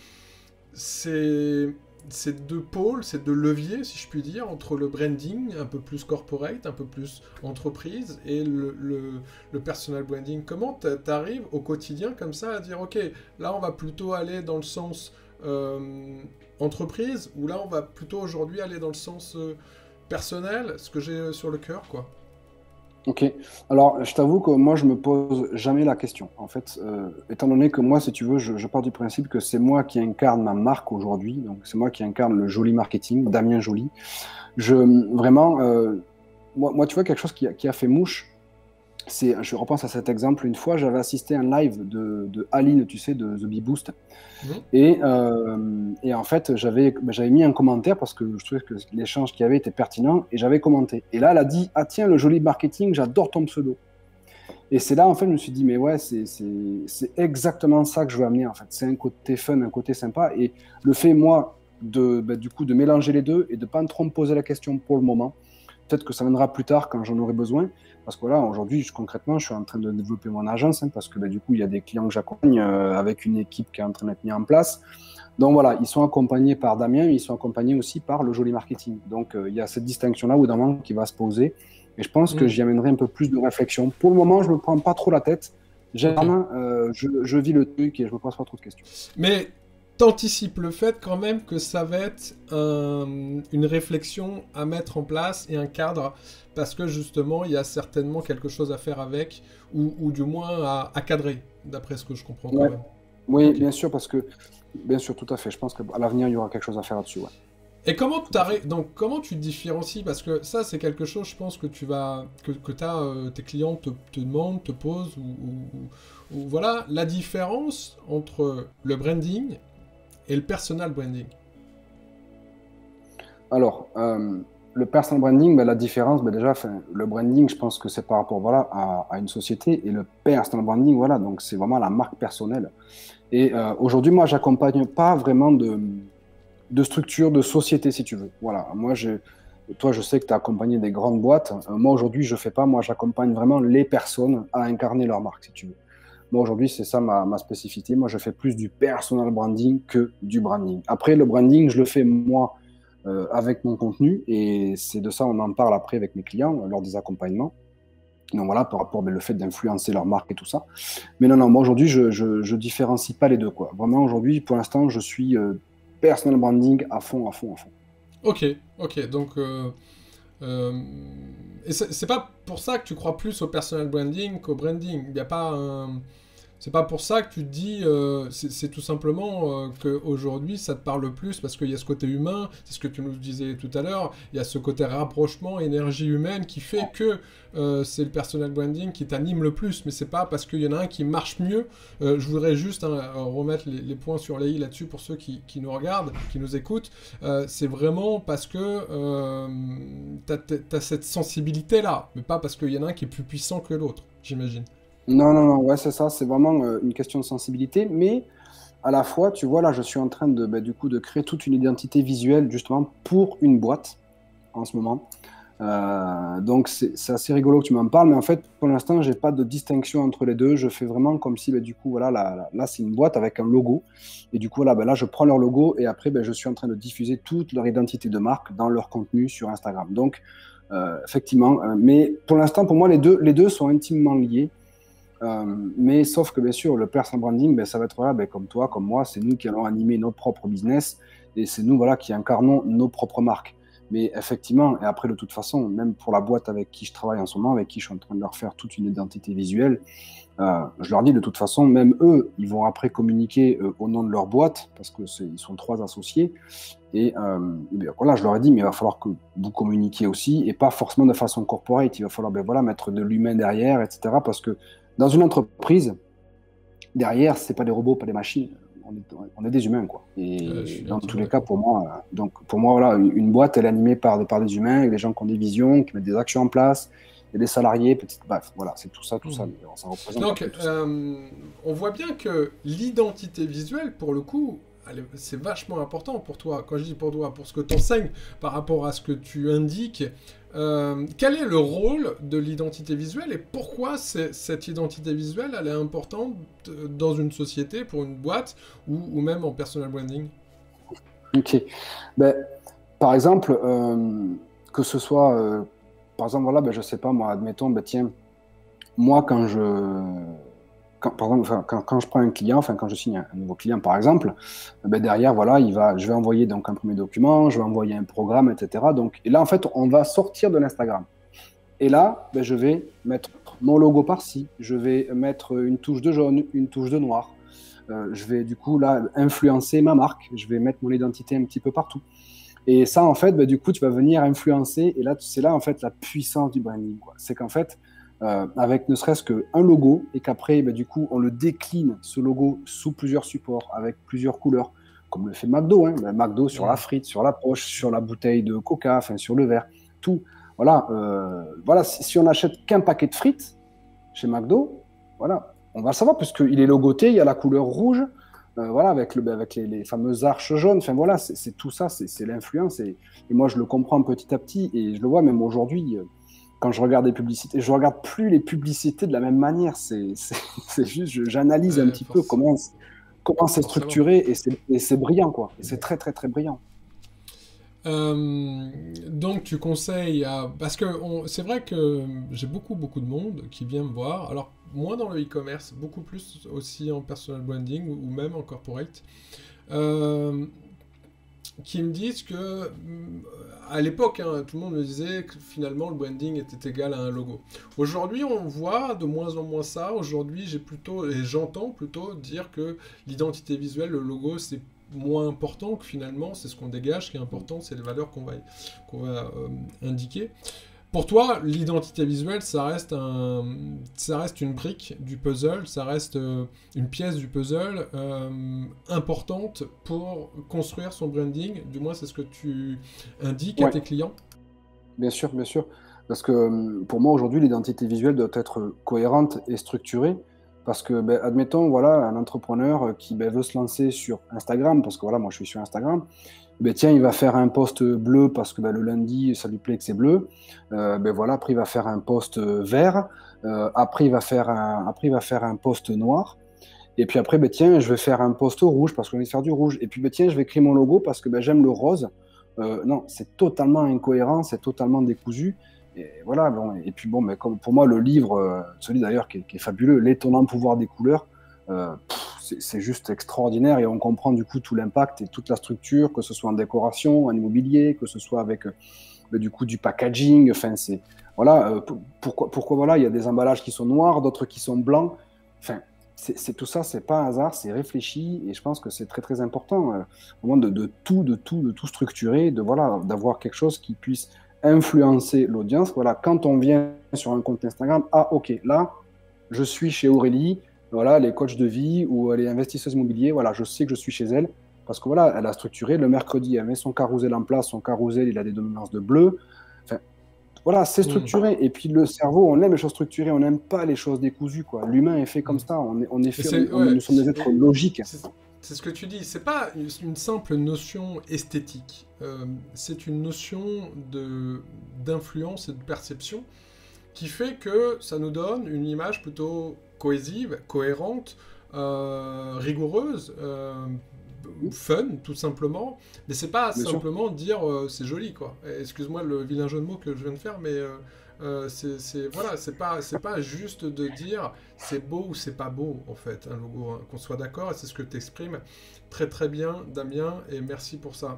ces... ces deux pôles, ces deux leviers, si je puis dire, entre le branding un peu plus corporate, un peu plus entreprise, et le, le- le personal branding? Comment tu arrives au quotidien comme ça à dire, ok, là on va plutôt aller dans le sens euh, entreprise, ou là on va plutôt aujourd'hui aller dans le sens... euh, personnel, ce que j'ai euh, sur le cœur, quoi. Ok. Alors, je t'avoue que moi, je me pose jamais la question. En fait, euh, étant donné que moi, si tu veux, je, je pars du principe que c'est moi qui incarne ma marque aujourd'hui. Donc, c'est moi qui incarne le Joli Marketing, Damien Joly. Je, vraiment, euh, moi, moi, tu vois, quelque chose qui a, qui a fait mouche, c'est, je repense à cet exemple, une fois, j'avais assisté à un live de, de Aline, tu sais, de The Bee Boost. Mhm. Et, euh, et en fait, j'avais ben, j'avais mis un commentaire parce que je trouvais que l'échange qu'il y avait était pertinent et j'avais commenté. Et là, elle a dit, ah tiens, le Joli Marketing, j'adore ton pseudo. Et c'est là, en fait, je me suis dit, mais ouais, c'est c'est- c'est exactement ça que je veux amener, en fait. C'est un côté fun, un côté sympa. Et le fait, moi, de, ben, du coup, de mélanger les deux et de ne pas trop me poser la question pour le moment, peut-être que ça viendra plus tard quand j'en aurai besoin. Parce que là, aujourd'hui, je- concrètement, je suis en train de développer mon agence hein, parce que ben, du coup, il y a des clients que j'accompagne euh, avec une équipe qui est en train d'être mise en place. Donc voilà, ils sont accompagnés par Damien, mais ils sont accompagnés aussi par le Joli Marketing. Donc euh, il y a cette distinction-là où d'un moment qui va se poser. Et je pense que Mhm. j'y amènerai un peu plus de réflexion. Pour le moment, je ne me prends pas trop la tête. J'aime, Ok. euh, je, je vis le truc et je ne me pose pas trop de questions. Mais t'anticipes le fait quand même que ça va être un- une réflexion à mettre en place et un cadre, parce que justement, il y a certainement quelque chose à faire avec, ou, ou du moins à, à cadrer, d'après ce que je comprends quand Ouais. même. Oui, Ok. bien sûr, parce que, bien sûr, tout à fait. Je pense qu'à l'avenir, il y aura quelque chose à faire là-dessus. Ouais. Et comment Tout à fait. t'arri- donc comment tu te différencies? Parce que ça, c'est quelque chose, je pense, que tu vas, que, que t'as, euh, tes clients te, te demandent, te posent, ou, ou- ou- ou voilà, la différence entre le branding et le personal branding. Alors, euh, le personal branding, ben, la différence, ben, déjà, enfin, le branding, je pense que c'est par rapport voilà, à, à une société, et le personal branding, voilà, donc c'est vraiment la marque personnelle. Et euh, aujourd'hui, moi, j'accompagne pas vraiment de, de structure, de société, si tu veux. Voilà, moi, je, toi, je sais que tu as accompagné des grandes boîtes. Euh, moi, aujourd'hui, je fais pas, moi, j'accompagne vraiment les personnes à incarner leur marque, si tu veux. Moi, aujourd'hui, c'est ça ma, ma spécificité. Moi, je fais plus du personal branding que du branding. Après, le branding, je le fais moi euh, avec mon contenu et c'est de ça on en parle après avec mes clients euh, lors des accompagnements. Donc voilà, par rapport au fait d'influencer leur marque et tout ça. Mais non, non, moi aujourd'hui, je, je, je différencie pas les deux, quoi. Vraiment, aujourd'hui, pour l'instant, je suis euh, personal branding à fond, à fond, à fond. Ok, ok, donc euh, euh, et c'est c'est pas pour ça que tu crois plus au personal branding qu'au branding. Il n'y a pas un, C'est pas pour ça que tu te dis, euh, c'est c'est tout simplement euh, qu'aujourd'hui ça te parle plus parce qu'il y a ce côté humain, c'est ce que tu nous disais tout à l'heure, il y a ce côté rapprochement, énergie humaine qui fait que euh, c'est le personal branding qui t'anime le plus, mais c'est pas parce qu'il y en a un qui marche mieux. Euh, je voudrais juste hein, remettre les, les points sur les i là-dessus pour ceux qui, qui nous regardent, qui nous écoutent. Euh, c'est vraiment parce que euh, t'as, t'as cette sensibilité-là, mais pas parce qu'il y en a un qui est plus puissant que l'autre, j'imagine. Non, non, non, ouais, c'est ça, c'est vraiment euh, une question de sensibilité, mais à la fois, tu vois, là, je suis en train de, bah, du coup, de créer toute une identité visuelle, justement, pour une boîte, en ce moment. Euh, donc, c'est c'est assez rigolo que tu m'en parles, mais en fait, pour l'instant, j'ai pas de distinction entre les deux. Je fais vraiment comme si, bah, du coup, voilà, là, là, là, c'est une boîte avec un logo, et du coup, là, bah, là, je prends leur logo, et après, bah, je suis en train de diffuser toute leur identité de marque dans leur contenu sur Instagram. Donc, euh, effectivement, euh, mais pour l'instant, pour moi, les deux, les deux sont intimement liés. Euh, mais sauf que bien sûr, le personal branding, ben, ça va être là, ben, comme toi, comme moi, c'est nous qui allons animer notre propre business et c'est nous voilà, qui incarnons nos propres marques. Mais effectivement, et après de toute façon, même pour la boîte avec qui je travaille en ce moment, avec qui je suis en train de leur faire toute une identité visuelle, euh, je leur dis de toute façon, même eux, ils vont après communiquer euh, au nom de leur boîte parce qu'ils sont trois associés. Et, euh, et bien, voilà, je leur ai dit, mais il va falloir que vous communiquiez aussi et pas forcément de façon corporate. Il va falloir ben, voilà, mettre de l'humain derrière, et cetera. Parce que dans une entreprise, derrière, c'est pas des robots, pas des machines. On est, on est des humains, quoi. Et Euh, dans tous les cas, pour moi, euh, donc pour moi, voilà, une boîte, elle est animée par, par des humains, avec des gens qui ont des visions, qui mettent des actions en place, et des salariés, petits, bref, voilà, c'est tout ça, tout mmh. ça. Mais ça représente donc, euh, on voit bien que l'identité visuelle, pour le coup, c'est vachement important pour toi. Quand je dis pour toi, pour ce que tu enseignes, par rapport à ce que tu indiques. Euh, quel est le rôle de l'identité visuelle et pourquoi cette identité visuelle elle est importante dans une société, pour une boîte ou, ou même en personal branding? Ok. Ben, par exemple, euh, que ce soit, euh, par exemple, voilà, ben, je sais pas, moi, admettons, ben, tiens, moi, quand je, quand, par exemple, enfin, quand, quand je prends un client, enfin, quand je signe un, un nouveau client, par exemple, ben, derrière, voilà, il va, je vais envoyer donc un premier document, je vais envoyer un programme, et cetera. Donc, et là, en fait, on va sortir de l'Instagram. Et là, ben, je vais mettre mon logo par-ci, je vais mettre une touche de jaune, une touche de noir. Euh, je vais du coup là influencer ma marque, je vais mettre mon identité un petit peu partout. Et ça, en fait, ben, du coup, tu vas venir influencer. Et là, c'est là, en fait, la puissance du branding. C'est qu'en fait, euh, avec ne serait-ce qu'un logo, et qu'après, ben, du coup, on le décline, ce logo, sous plusieurs supports, avec plusieurs couleurs, comme le fait McDo. Hein, ben, McDo sur la frite, sur la poche, sur la bouteille de Coca, enfin, sur le verre, tout. Voilà, euh, voilà si, si on n'achète qu'un paquet de frites chez McDo, voilà, on va le savoir, puisqu'il est logoté, il y a la couleur rouge, euh, voilà, avec, le, avec les, les fameuses arches jaunes. Enfin voilà, c'est tout ça, c'est l'influence. Et, et moi, je le comprends petit à petit, et je le vois même aujourd'hui, euh, quand je regarde les publicités. Je ne regarde plus les publicités de la même manière. C'est juste, j'analyse un petit peu comment comment c'est structuré, et c'est brillant, quoi. Et c'est très, très, très brillant. Euh, donc tu conseilles à... Parce que c'est vrai que j'ai beaucoup beaucoup de monde qui vient me voir, alors moins dans le e-commerce, beaucoup plus aussi en personal branding ou, ou même en corporate, euh, qui me disent que à l'époque, hein, tout le monde me disait que finalement le branding était égal à un logo. Aujourd'hui on voit de moins en moins ça. Aujourd'hui j'ai plutôt, et j'entends plutôt dire que l'identité visuelle, le logo, c'est moins important, que finalement c'est ce qu'on dégage, ce qui est important, c'est les valeurs qu'on va, qu'on va euh, indiquer. Pour toi, l'identité visuelle, ça reste, un, ça reste une brique du puzzle, ça reste euh, une pièce du puzzle euh, importante pour construire son branding, du moins c'est ce que tu indiques ouais. à tes clients. Bien sûr, bien sûr, parce que pour moi aujourd'hui l'identité visuelle doit être cohérente et structurée. Parce que, ben, admettons, voilà, un entrepreneur qui ben, veut se lancer sur Instagram, parce que voilà, moi je suis sur Instagram, ben, tiens, il va faire un post bleu parce que ben, le lundi, ça lui plaît que c'est bleu. Euh, ben, voilà, après, il va faire un post vert. Euh, après, il va faire un, après, il va faire un post noir. Et puis après, ben, tiens, je vais faire un post rouge parce qu'on va faire du rouge. Et puis, ben, tiens, je vais créer mon logo parce que ben, j'aime le rose. Euh, non, c'est totalement incohérent, c'est totalement décousu. Et voilà, bon, et puis bon, mais comme pour moi, le livre, euh, celui d'ailleurs qui, qui est fabuleux, L'étonnant pouvoir des couleurs, euh, c'est juste extraordinaire et on comprend du coup tout l'impact et toute la structure, que ce soit en décoration, en immobilier, que ce soit avec euh, du coup du packaging, enfin c'est, voilà, euh, pourquoi, pourquoi voilà, il y a des emballages qui sont noirs, d'autres qui sont blancs, enfin, c'est, c'est tout ça, c'est pas un hasard, c'est réfléchi, et je pense que c'est très très important, euh, au moment de, de tout, de tout, de tout structurer, de voilà, d'avoir quelque chose qui puisse influencer l'audience. Voilà, quand on vient sur un compte Instagram, ah ok, là, je suis chez Aurélie, voilà, les coachs de vie ou les investisseuses immobiliers, voilà, je sais que je suis chez elle, parce que voilà, elle a structuré, le mercredi, elle met son carrousel en place, son carrousel, il a des dominances de bleu, enfin, voilà, c'est structuré. Mmh. Et puis le cerveau, on aime les choses structurées, on n'aime pas les choses décousues, quoi. L'humain est fait comme ça, on est, on est fait, c'est, on, ouais, nous sommes des êtres logiques. C'est, c'est ce que tu dis, c'est pas une, une simple notion esthétique, euh, c'est une notion de, d'influence et de perception qui fait que ça nous donne une image plutôt cohésive, cohérente, euh, rigoureuse, euh, fun, tout simplement. Mais c'est pas Bien simplement sûr. dire euh, c'est joli, quoi. Excuse-moi le vilain jeu de mots que je viens de faire, mais euh, euh, c'est, c'est, voilà, c'est pas, c'est pas juste de dire c'est beau ou c'est pas beau, en fait, un logo, hein, qu'on soit d'accord, et c'est ce que tu exprimes très très bien, Damien, et merci pour ça.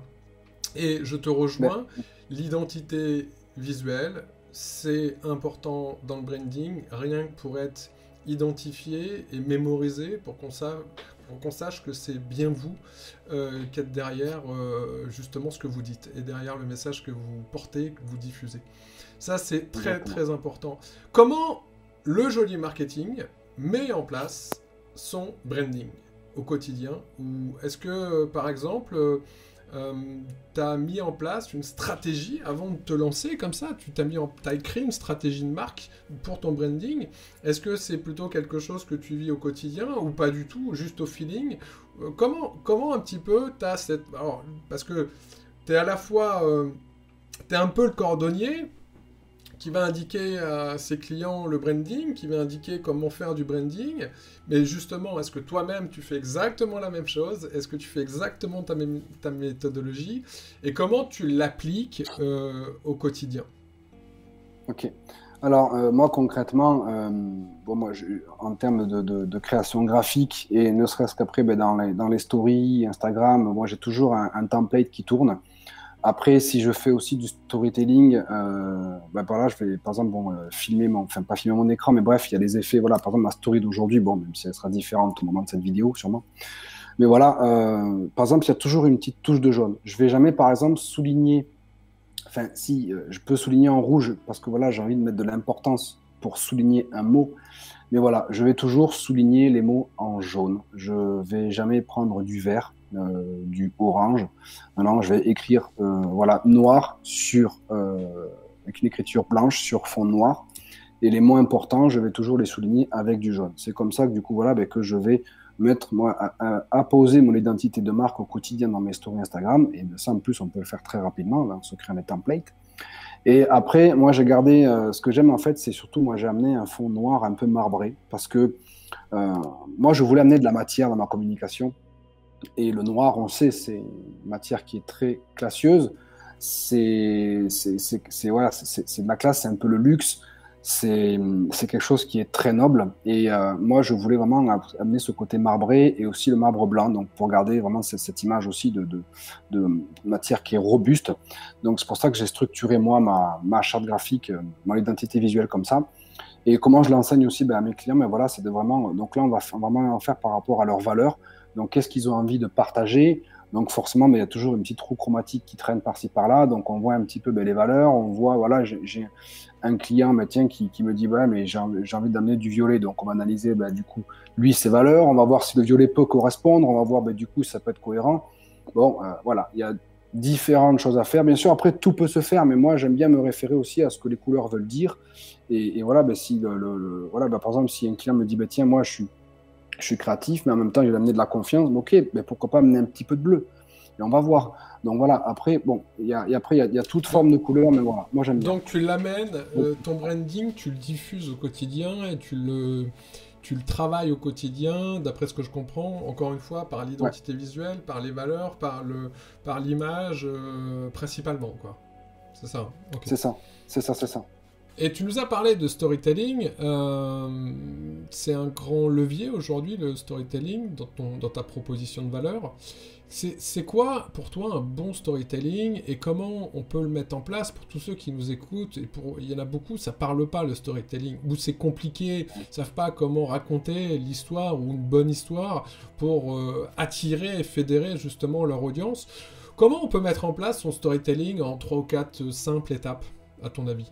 Et je te rejoins, Mais... l'identité visuelle, c'est important dans le branding, rien que pour être identifié et mémorisé, pour qu'on sache, pour qu'on sache que c'est bien vous euh, qui êtes derrière euh, justement ce que vous dites, et derrière le message que vous portez, que vous diffusez. Ça, c'est très très important. Comment le joli marketing met en place son branding au quotidien? Ou est-ce que, par exemple, euh, tu as mis en place une stratégie avant de te lancer comme ça? Tu t'as mis en, t'as écrit une stratégie de marque pour ton branding? Est-ce que c'est plutôt quelque chose que tu vis au quotidien ou pas du tout, juste au feeling? euh, comment, comment un petit peu tu as cette... Alors, parce que tu es à la fois... Euh, tu es un peu le cordonnier qui va indiquer à ses clients le branding, qui va indiquer comment faire du branding, mais justement, est-ce que toi-même, tu fais exactement la même chose? Est-ce que tu fais exactement ta, mé- ta méthodologie? Et comment tu l'appliques euh, au quotidien? Ok. Alors, euh, moi, concrètement, euh, bon, moi, je, en termes de, de, de création graphique, et ne serait-ce qu'après, ben, dans, les, dans les stories, Instagram, moi, j'ai toujours un, un template qui tourne. Après, si je fais aussi du storytelling, euh, bah, par là, je vais, par exemple, bon, euh, filmer mon, enfin, pas filmer mon écran, mais bref, il y a des effets, voilà, par exemple, ma story d'aujourd'hui, bon, même si elle sera différente au moment de cette vidéo, sûrement. Mais voilà, euh, par exemple, il y a toujours une petite touche de jaune. Je vais jamais, par exemple, souligner, enfin, si, euh, je peux souligner en rouge, parce que voilà, j'ai envie de mettre de l'importance pour souligner un mot. Mais voilà, je vais toujours souligner les mots en jaune. Je vais jamais prendre du vert. Euh, du orange. Maintenant, je vais écrire euh, voilà, noir sur, euh, avec une écriture blanche sur fond noir. Et les mots importants, je vais toujours les souligner avec du jaune. C'est comme ça que du coup, voilà, ben, que je vais mettre, moi, à, à, à poser mon identité de marque au quotidien dans mes stories Instagram. Et ça, en plus, on peut le faire très rapidement, là, en se créant des templates. Et après, moi, j'ai gardé, euh, ce que j'aime en fait, c'est surtout, moi, j'ai amené un fond noir un peu marbré. Parce que euh, moi, je voulais amener de la matière dans ma communication. Et le noir, on sait, c'est une matière qui est très classieuse. C'est, c'est, c'est, c'est, voilà, c'est, c'est de la classe, c'est un peu le luxe. C'est, c'est quelque chose qui est très noble. Et euh, moi, je voulais vraiment amener ce côté marbré et aussi le marbre blanc. Donc, pour garder vraiment cette, cette image aussi de, de, de matière qui est robuste. Donc, c'est pour ça que j'ai structuré, moi, ma, ma charte graphique, mon identité visuelle comme ça. Et comment je l'enseigne aussi ben, à mes clients, mais voilà, c'est de vraiment. Donc là, on va vraiment en faire par rapport à leurs valeurs. Donc, qu'est-ce qu'ils ont envie de partager? Donc, forcément, mais il y a toujours une petite roue chromatique qui traîne par-ci, par-là. Donc, on voit un petit peu ben, les valeurs. On voit, voilà, j'ai, j'ai un client ben, tiens, qui, qui me dit, ouais, mais j'ai, j'ai envie d'amener du violet. Donc, on va analyser, ben, du coup, lui, ses valeurs. On va voir si le violet peut correspondre. On va voir, ben, du coup, si ça peut être cohérent. Bon, euh, voilà, il y a différentes choses à faire. Bien sûr, après, tout peut se faire. Mais moi, j'aime bien me référer aussi à ce que les couleurs veulent dire. Et, et voilà, ben, si le, le, le, voilà, ben, par exemple, si un client me dit, ben, tiens, moi, je suis je suis créatif, mais en même temps, je vais amener de la confiance. Ok, mais pourquoi pas amener un petit peu de bleu? Et on va voir. Donc voilà, après, bon, y a, y a, après, il y, y a toute forme de couleur, mais voilà, moi j'aime bien. Donc tu l'amènes, euh, ton branding, tu le diffuses au quotidien et tu le, tu le travailles au quotidien, d'après ce que je comprends, encore une fois, par l'identité ouais. visuelle, par les valeurs, par, le, par l'image, euh, principalement, quoi. C'est ça. Okay. C'est ça, c'est ça, c'est ça. Et tu nous as parlé de storytelling. Euh, c'est un grand levier aujourd'hui, le storytelling, dans, ton, dans ta proposition de valeur. C'est quoi pour toi un bon storytelling et comment on peut le mettre en place pour tous ceux qui nous écoutent? Et pour, il y en a beaucoup, ça parle pas le storytelling, ou c'est compliqué, ils savent pas comment raconter l'histoire ou une bonne histoire pour euh, attirer et fédérer justement leur audience. Comment on peut mettre en place son storytelling en trois ou quatre simples étapes, à ton avis?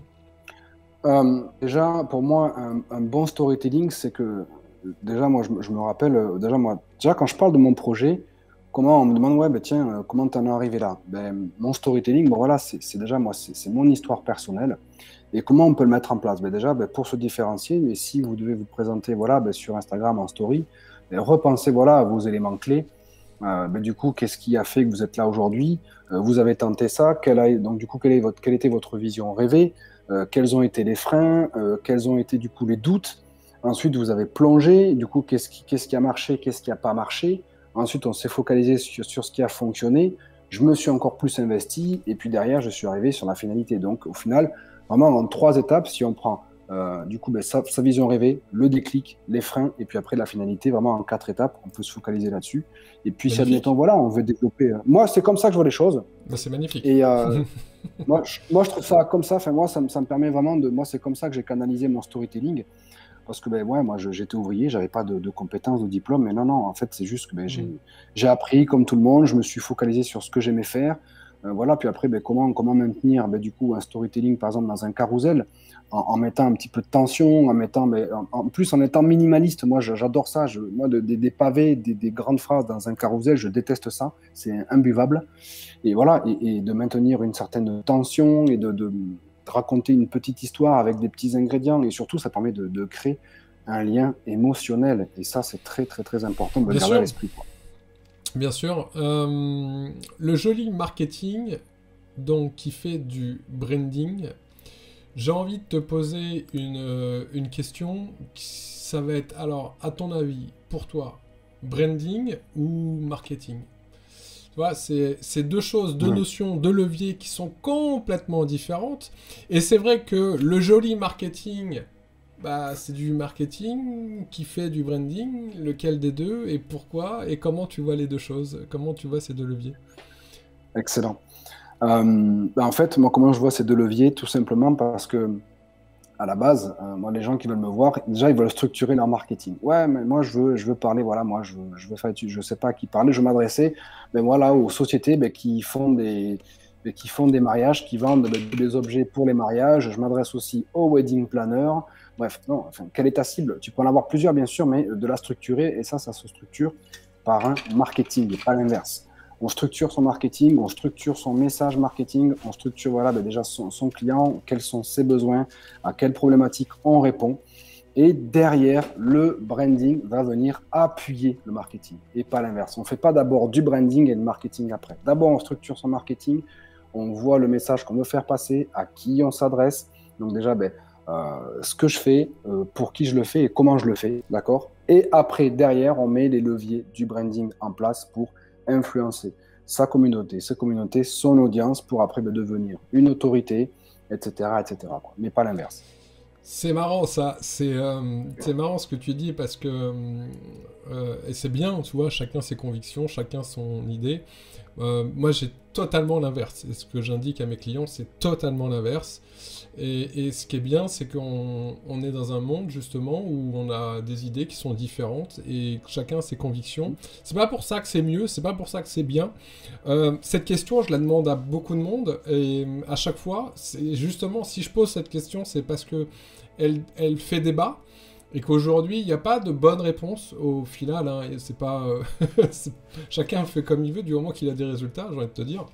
Euh, déjà, pour moi, un, un bon storytelling, c'est que, déjà, moi, je, je me rappelle, euh, déjà, moi, déjà, quand je parle de mon projet, comment on me demande, ouais, ben tiens, euh, comment t'en es arrivé là? Ben, mon storytelling, bon, voilà, c'est déjà, moi, c'est mon histoire personnelle. Et comment on peut le mettre en place? Ben, déjà, ben, pour se différencier, mais si vous devez vous présenter, voilà, ben, sur Instagram en story, ben, repensez, voilà, à vos éléments clés. Euh, ben, du coup, qu'est-ce qui a fait que vous êtes là aujourd'hui? euh, Vous avez tenté ça, quelle a, donc, du coup, quelle, est votre, quelle était votre vision rêvée? Euh, quels ont été les freins, euh, quels ont été du coup les doutes. Ensuite, vous avez plongé, du coup, qu'est-ce qui, qu'est-ce qui a marché, qu'est-ce qui n'a pas marché. Ensuite, on s'est focalisé sur, sur ce qui a fonctionné. Je me suis encore plus investi, et puis derrière, je suis arrivé sur la finalité. Donc, au final, vraiment en trois étapes, si on prend euh, du coup ben, sa, sa vision rêvée, le déclic, les freins, et puis après la finalité, vraiment en quatre étapes, on peut se focaliser là-dessus. Et puis, si admettons, voilà, on veut développer. Euh... Moi, c'est comme ça que je vois les choses. Ben, c'est magnifique. Et euh, moi, je, moi, je trouve ça comme ça. Enfin, moi, ça, ça me permet vraiment de. Moi, c'est comme ça que j'ai canalisé mon storytelling. Parce que, ben, ouais, moi, j'étais ouvrier, j'avais pas de, de compétences, de diplôme. Mais non, non, en fait, c'est juste que ben, j'ai mmh. appris comme tout le monde. Je me suis focalisé sur ce que j'aimais faire. Euh, voilà. Puis après, ben, comment, comment maintenir ben, du coup, un storytelling, par exemple, dans un carrousel, en, en mettant un petit peu de tension, en mettant, ben, en, en plus, en étant minimaliste. Moi, j'adore ça. Je, moi, de, de, des pavés, des, des grandes phrases dans un carrousel, je déteste ça. C'est imbuvable. Et voilà. Et, et de maintenir une certaine tension et de. de de raconter une petite histoire avec des petits ingrédients et surtout ça permet de, de créer un lien émotionnel et ça c'est très très très important de le garder à l'esprit. Bien sûr. Euh, le joli marketing donc qui fait du branding, j'ai envie de te poser une, une question, ça va être alors à ton avis pour toi branding ou marketing? Tu vois, c'est deux choses, deux ouais. notions, deux leviers qui sont complètement différentes. Et c'est vrai que le joli marketing, bah, c'est du marketing qui fait du branding. Lequel des deux et pourquoi? Et comment tu vois les deux choses? Comment tu vois ces deux leviers? Excellent. Euh, bah en fait, moi, comment je vois ces deux leviers? Tout simplement parce que à la base, euh, moi, les gens qui veulent me voir, déjà, ils veulent structurer leur marketing. Ouais, mais moi, je veux, je veux parler, voilà, moi, je veux, je veux faire, je sais pas à qui parler, je veux m'adresser, mais voilà, aux sociétés ben, qui font des, ben, qui font des mariages, qui vendent ben, des objets pour les mariages. Je m'adresse aussi aux wedding planners. Bref, non, enfin, quelle est ta cible? Tu peux en avoir plusieurs, bien sûr, mais de la structurer, et ça, ça se structure par un marketing, et pas l'inverse. On structure son marketing, on structure son message marketing, on structure voilà, ben déjà son, son client, quels sont ses besoins, à quelles problématiques on répond. Et derrière, le branding va venir appuyer le marketing et pas l'inverse. On ne fait pas d'abord du branding et le marketing après. D'abord, on structure son marketing, on voit le message qu'on veut faire passer, à qui on s'adresse. Donc déjà, ben, euh, ce que je fais, euh, pour qui je le fais et comment je le fais, d'accord? Et après, derrière, on met les leviers du branding en place pour influencer sa communauté, sa communauté, son audience pour après ben, devenir une autorité, et cetera, et cetera quoi. Mais pas l'inverse. C'est marrant ça, c'est euh, marrant ce que tu dis parce que euh, et c'est bien, tu vois, chacun ses convictions, chacun son idée. Euh, moi j'ai totalement l'inverse, et ce que j'indique à mes clients c'est totalement l'inverse. Et, et ce qui est bien, c'est qu'on on est dans un monde justement où on a des idées qui sont différentes et chacun a ses convictions. C'est pas pour ça que c'est mieux, c'est pas pour ça que c'est bien. Euh, cette question, je la demande à beaucoup de monde et à chaque fois, c'est justement si je pose cette question, c'est parce que elle, elle fait débat et qu'aujourd'hui il n'y a pas de bonne réponse au final. Hein, et c'est pas euh, chacun fait comme il veut du moment qu'il a des résultats, j'ai envie de te dire.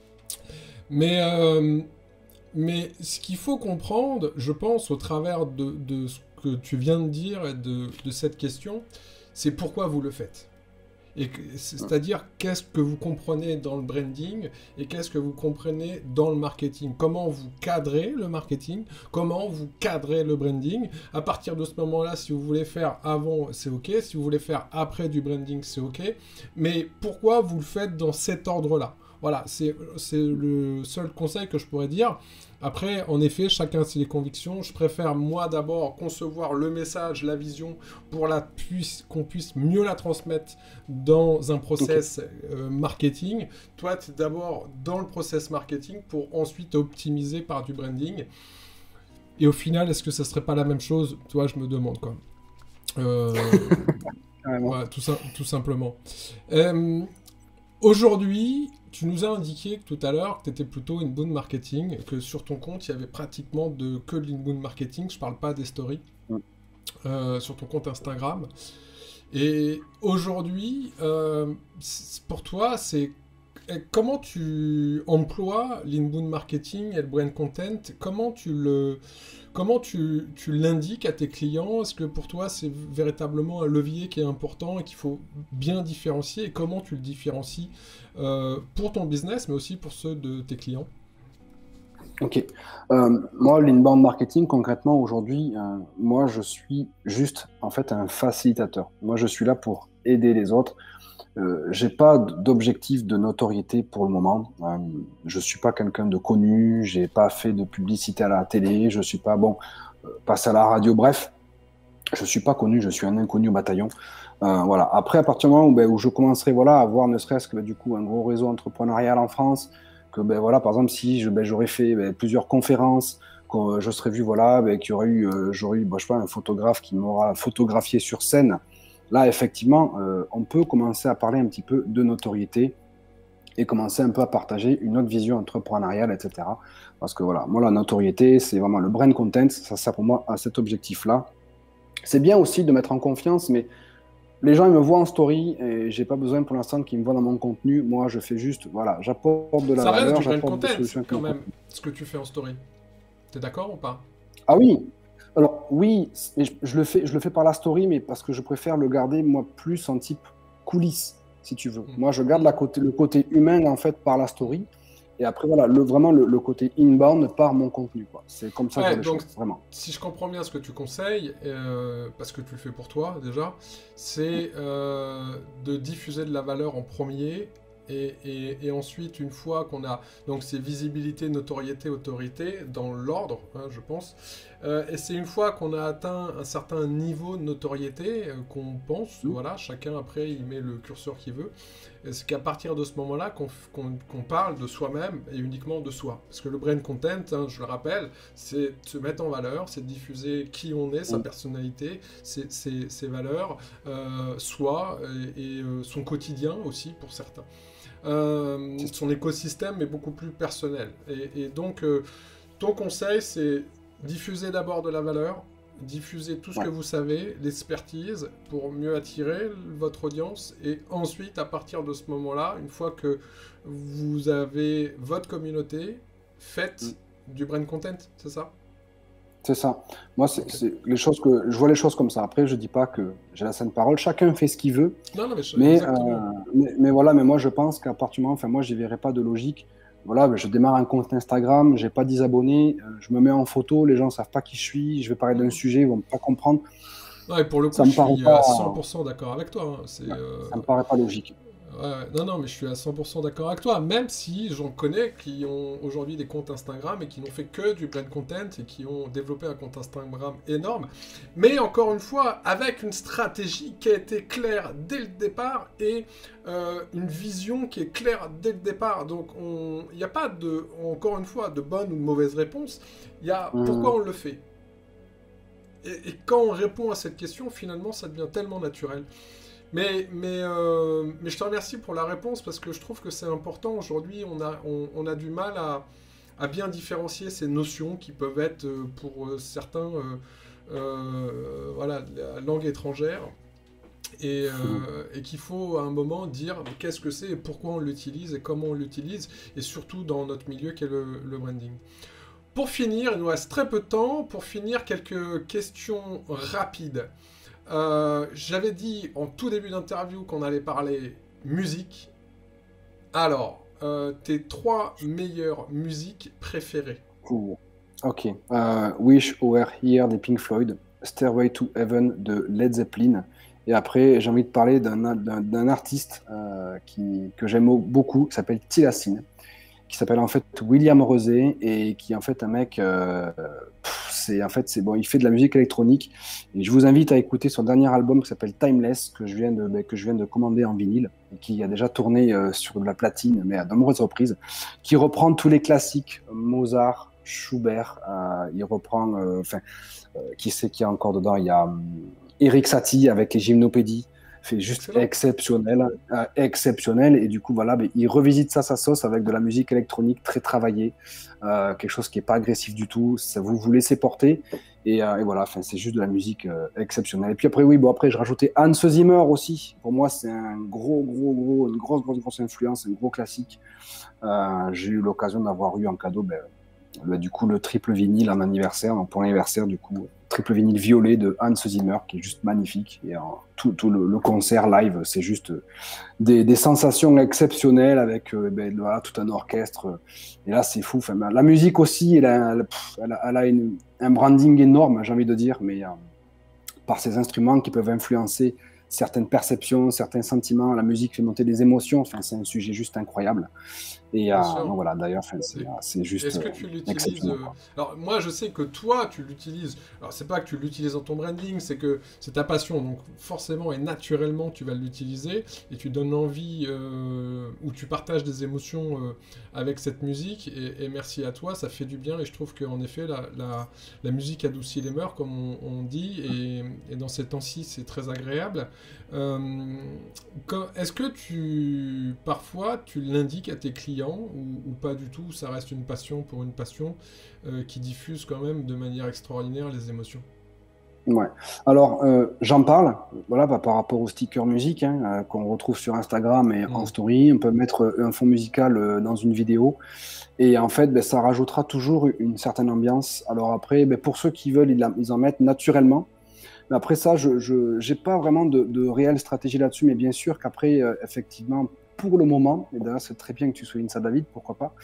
Mais euh, Mais ce qu'il faut comprendre, je pense, au travers de, de ce que tu viens de dire et de, de cette question, c'est pourquoi vous le faites. C'est-à-dire, qu'est-ce que vous comprenez dans le branding et qu'est-ce que vous comprenez dans le marketing. Comment vous cadrez le marketing, comment vous cadrez le branding. À partir de ce moment-là, si vous voulez faire avant, c'est OK. Si vous voulez faire après du branding, c'est OK. Mais pourquoi vous le faites dans cet ordre-là ? Voilà, c'est c'est le seul conseil que je pourrais dire. Après, en effet, chacun ses convictions. Je préfère, moi, d'abord, concevoir le message, la vision, pour la puisse, qu'on puisse mieux la transmettre dans un process okay. euh, marketing. Toi, tu es d'abord dans le process marketing pour ensuite optimiser par du branding. Et au final, est-ce que ça serait pas la même chose? Toi, je me demande, quoi. Euh, ouais, tout, ça, tout simplement. Euh, Aujourd'hui, tu nous as indiqué tout à l'heure que tu étais plutôt inbound marketing, que sur ton compte, il y avait pratiquement de, que de l'inbound marketing, je parle pas des stories, mm. euh, sur ton compte Instagram. Et aujourd'hui, euh, pour toi, c'est comment tu emploies l'inbound marketing et le brand content? Comment tu le... Comment tu, tu l'indiques à tes clients? Est-ce que pour toi, c'est véritablement un levier qui est important et qu'il faut bien différencier? Et comment tu le différencies euh, pour ton business, mais aussi pour ceux de tes clients? Ok. Euh, moi, l'inbound marketing, concrètement, aujourd'hui, euh, moi, je suis juste, en fait, un facilitateur. Moi, je suis là pour aider les autres. Euh, j'ai pas d'objectif de notoriété pour le moment. Euh, je suis pas quelqu'un de connu. J'ai pas fait de publicité à la télé. Je suis pas bon euh, passé à la radio. Bref, je suis pas connu. Je suis un inconnu au bataillon. Euh, voilà. Après, à partir du moment où, ben, où je commencerai, voilà, à avoir ne serait-ce que ben, du coup un gros réseau entrepreneurial en France, que ben voilà, par exemple, si je, ben, j'aurais fait ben, plusieurs conférences, que je serais vu, voilà, ben, qu'il y aurait eu, euh, j'aurais eu, ben, je sais pas, un photographe qui m'aura photographié sur scène. Là, effectivement, euh, on peut commencer à parler un petit peu de notoriété et commencer un peu à partager une autre vision entrepreneuriale, et cetera. Parce que voilà, moi, la notoriété, c'est vraiment le brand content, ça sert pour moi à cet objectif-là. C'est bien aussi de mettre en confiance, mais les gens, ils me voient en story et j'ai pas besoin pour l'instant qu'ils me voient dans mon contenu. Moi, je fais juste, voilà, j'apporte de la ça valeur, reste du brand j'apporte des content, solutions. quand même, ce que tu fais en story. T'es d'accord ou pas? Ah oui. Alors oui, je, je, le fais, je le fais par la story, mais parce que je préfère le garder, moi, plus en type coulisses, si tu veux. Mmh. Moi, je garde la côté, le côté humain, en fait, par la story. Et après, voilà, le, vraiment, le, le côté inbound par mon contenu, quoi. C'est comme ça ouais, que je donc, le choses, vraiment. Si je comprends bien ce que tu conseilles, euh, parce que tu le fais pour toi, déjà, c'est euh, de diffuser de la valeur en premier. Et, et, et ensuite, une fois qu'on a... Donc, c'est visibilité, notoriété, autorité, dans l'ordre, hein, je pense. Euh, et c'est une fois qu'on a atteint un certain niveau de notoriété euh, qu'on pense, mmh. voilà, chacun, après, il met le curseur qu'il veut. Et c'est qu'à partir de ce moment-là qu'on qu'on, qu'on parle de soi-même et uniquement de soi. Parce que le brand content, hein, je le rappelle, c'est se mettre en valeur, c'est diffuser qui on est, sa mmh. personnalité, ses, ses, ses valeurs, euh, soi et, et euh, son quotidien aussi, pour certains. Euh, son écosystème est beaucoup plus personnel. Et, et donc, euh, ton conseil, c'est diffuser d'abord de la valeur, diffuser tout ce ouais. que vous savez, l'expertise, pour mieux attirer votre audience. Et ensuite, à partir de ce moment-là, une fois que vous avez votre communauté, faites mm. du brand content, c'est ça ? C'est ça. Moi, c'est, okay. c'est les choses que je vois les choses comme ça. Après, je dis pas que j'ai la saine parole. Chacun fait ce qu'il veut. Non, non, mais, je, mais, euh, mais, mais voilà. Mais moi, je pense qu'à partir du moment, enfin, moi, j'y verrai pas de logique. Voilà, je démarre un compte Instagram, j'ai pas dix abonnés, je me mets en photo, les gens savent pas qui je suis, je vais parler d'un sujet, ils vont pas comprendre. Ouais, et pour le coup, ça je suis pas, à cent pour cent d'accord avec toi. Hein. C'est, ouais, euh... Ça me paraît pas logique. Ouais, non, non, mais je suis à cent pour cent d'accord avec toi, même si j'en connais qui ont aujourd'hui des comptes Instagram et qui n'ont fait que du brand content et qui ont développé un compte Instagram énorme. Mais encore une fois, avec une stratégie qui a été claire dès le départ et euh, une vision qui est claire dès le départ. Donc, il n'y a pas, de, encore une fois, de bonne ou de mauvaise réponse. Il y a mmh. pourquoi on le fait. Et, et quand on répond à cette question, finalement, ça devient tellement naturel. Mais, mais, euh, mais je te remercie pour la réponse parce que je trouve que c'est important. Aujourd'hui, on a, on, on a du mal à, à bien différencier ces notions qui peuvent être pour certains euh, euh, voilà, la langue étrangère et, euh, et qu'il faut à un moment dire qu'est-ce que c'est et pourquoi on l'utilise et comment on l'utilise et surtout dans notre milieu qui est le, le branding. Pour finir, il nous reste très peu de temps. Pour finir, quelques questions rapides. Euh, j'avais dit en tout début d'interview qu'on allait parler musique. Alors, euh, tes trois meilleures musiques préférées. Cool. Ok. Uh, Wish We Were Here des Pink Floyd, Stairway to Heaven de Led Zeppelin. Et après, j'ai envie de parler d'un, d'un, d'un artiste euh, qui, que j'aime beaucoup, qui s'appelle Tilacine, qui s'appelle en fait William Rosé, et qui est en fait un mec, euh, pff, c'est en fait c'est bon, il fait de la musique électronique, et je vous invite à écouter son dernier album qui s'appelle Timeless, que je viens de ben, que je viens de commander en vinyle, et qui a déjà tourné euh, sur de la platine, mais à de nombreuses reprises, qui reprend tous les classiques, Mozart, Schubert, euh, il reprend, enfin, euh, euh, qui c'est qui a encore dedans, il y a um, Eric Satie avec les gymnopédies, fait juste Excellent. exceptionnel, euh, exceptionnel, et du coup voilà, ben, il revisite ça sa sauce avec de la musique électronique très travaillée, euh, quelque chose qui est pas agressif du tout, ça vous vous laissez porter, et, euh, et voilà, enfin c'est juste de la musique euh, exceptionnelle. Et puis après oui, bon après je rajoutais Hans Zimmer aussi. Pour moi c'est un gros gros gros, une grosse grosse grosse influence, un gros classique. Euh, j'ai eu l'occasion d'avoir eu en cadeau, ben, ben, du coup le triple vinyle en anniversaire, donc pour l'anniversaire du coup. Triple vinyle violet de Hans Zimmer, qui est juste magnifique. Et euh, tout, tout le, le concert live, c'est juste euh, des, des sensations exceptionnelles avec euh, ben, voilà, tout un orchestre. Et là, c'est fou. Enfin, ben, la musique aussi, elle a, elle, pff, elle a, elle a une, un branding énorme, j'ai envie de dire, mais euh, par ces instruments qui peuvent influencer certaines perceptions, certains sentiments. La musique fait monter des émotions. Enfin, c'est un sujet juste incroyable. Et euh, donc voilà, d'ailleurs, enfin, c'est, c'est juste. Est-ce que tu l'utilises euh... Alors moi, je sais que toi, tu l'utilises. Alors c'est pas que tu l'utilises dans ton branding, c'est que c'est ta passion. Donc forcément et naturellement, tu vas l'utiliser et tu donnes envie euh, ou tu partages des émotions euh, avec cette musique. Et, et merci à toi, ça fait du bien. Et je trouve qu'en effet, la, la, la musique adoucit les mœurs, comme on, on dit. Et, et dans ces temps-ci, c'est très agréable. Euh, quand, est-ce que tu parfois tu l'indiques à tes clients ou, ou pas du tout, ça reste une passion pour une passion euh, qui diffuse quand même de manière extraordinaire les émotions? Ouais. Alors euh, j'en parle, voilà, bah, par rapport au sticker musique hein, euh, qu'on retrouve sur Instagram et mmh. en story. On peut mettre un fond musical euh, dans une vidéo et en fait, bah, ça rajoutera toujours une certaine ambiance. Alors après, bah, pour ceux qui veulent, ils, ils en mettent naturellement. Mais après ça, je n'ai pas vraiment de, de réelle stratégie là-dessus, mais bien sûr qu'après, euh, effectivement, pour le moment, et d'ailleurs c'est très bien que tu soulignes ça David, pourquoi pas,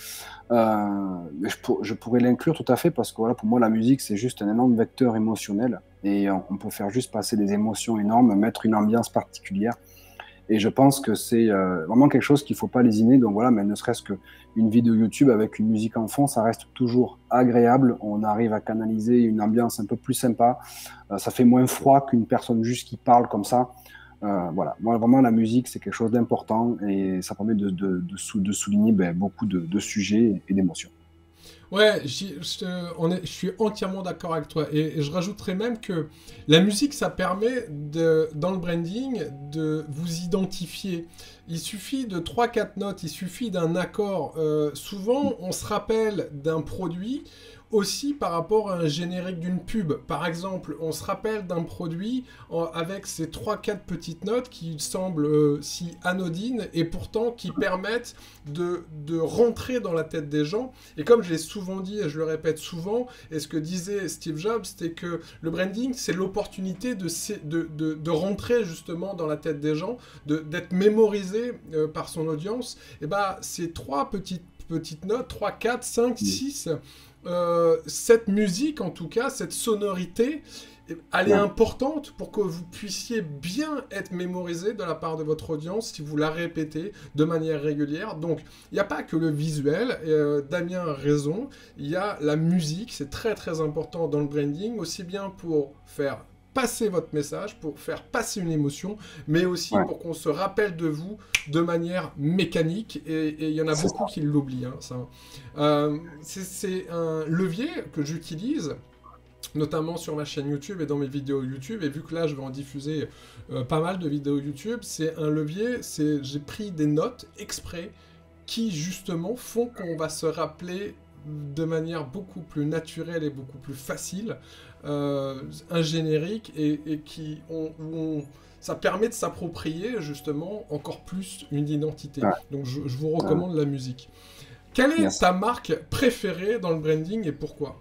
euh, mais je, pour, je pourrais l'inclure tout à fait, parce que voilà, pour moi la musique c'est juste un énorme vecteur émotionnel, et on, on peut faire juste passer des émotions énormes, mettre une ambiance particulière, et je pense que c'est euh, vraiment quelque chose qu'il ne faut pas lésiner, donc voilà, mais ne serait-ce qu'une vidéo YouTube avec une musique en fond, ça reste toujours agréable, on arrive à canaliser une ambiance un peu plus sympa, euh, ça fait moins froid qu'une personne juste qui parle comme ça. Euh, voilà, moi vraiment la musique c'est quelque chose d'important et ça permet de, de, de, sou, de souligner ben, beaucoup de, de sujets et d'émotions. Ouais, je, on est, je suis entièrement d'accord avec toi et, et je rajouterais même que la musique ça permet de, dans le branding de vous identifier. Il suffit de trois quatre notes, il suffit d'un accord. Euh, souvent on se rappelle d'un produit aussi par rapport à un générique d'une pub. Par exemple, on se rappelle d'un produit en, avec ces trois quatre petites notes qui semblent euh, si anodines et pourtant qui permettent de, de rentrer dans la tête des gens. Et comme je l'ai souvent dit et je le répète souvent, et ce que disait Steve Jobs, c'était que le branding, c'est l'opportunité de, de, de, de rentrer justement dans la tête des gens, de, d'être mémorisé euh, par son audience. Et bah, ces trois petites, petites notes, trois, quatre, cinq, six... Euh, cette musique en tout cas, cette sonorité, elle est importante pour que vous puissiez bien être mémorisé de la part de votre audience si vous la répétez de manière régulière. Donc il n'y a pas que le visuel, euh, Damien a raison, il y a la musique, c'est très très important dans le branding, aussi bien pour faire passer votre message, pour faire passer une émotion, mais aussi ouais. pour qu'on se rappelle de vous de manière mécanique, et il y en a c'est beaucoup ça. Qui l'oublient. Hein, ça. Euh, c'est, c'est un levier que j'utilise, notamment sur ma chaîne YouTube et dans mes vidéos YouTube, et vu que là je vais en diffuser euh, pas mal de vidéos YouTube, c'est un levier, c'est, j'ai pris des notes exprès qui justement font qu'on va se rappeler de manière beaucoup plus naturelle et beaucoup plus facile euh, un générique et, et qui on, on, ça permet de s'approprier justement encore plus une identité. Ouais. Donc je, je vous recommande ouais. la musique. Quelle est yes. ta marque préférée dans le branding et pourquoi?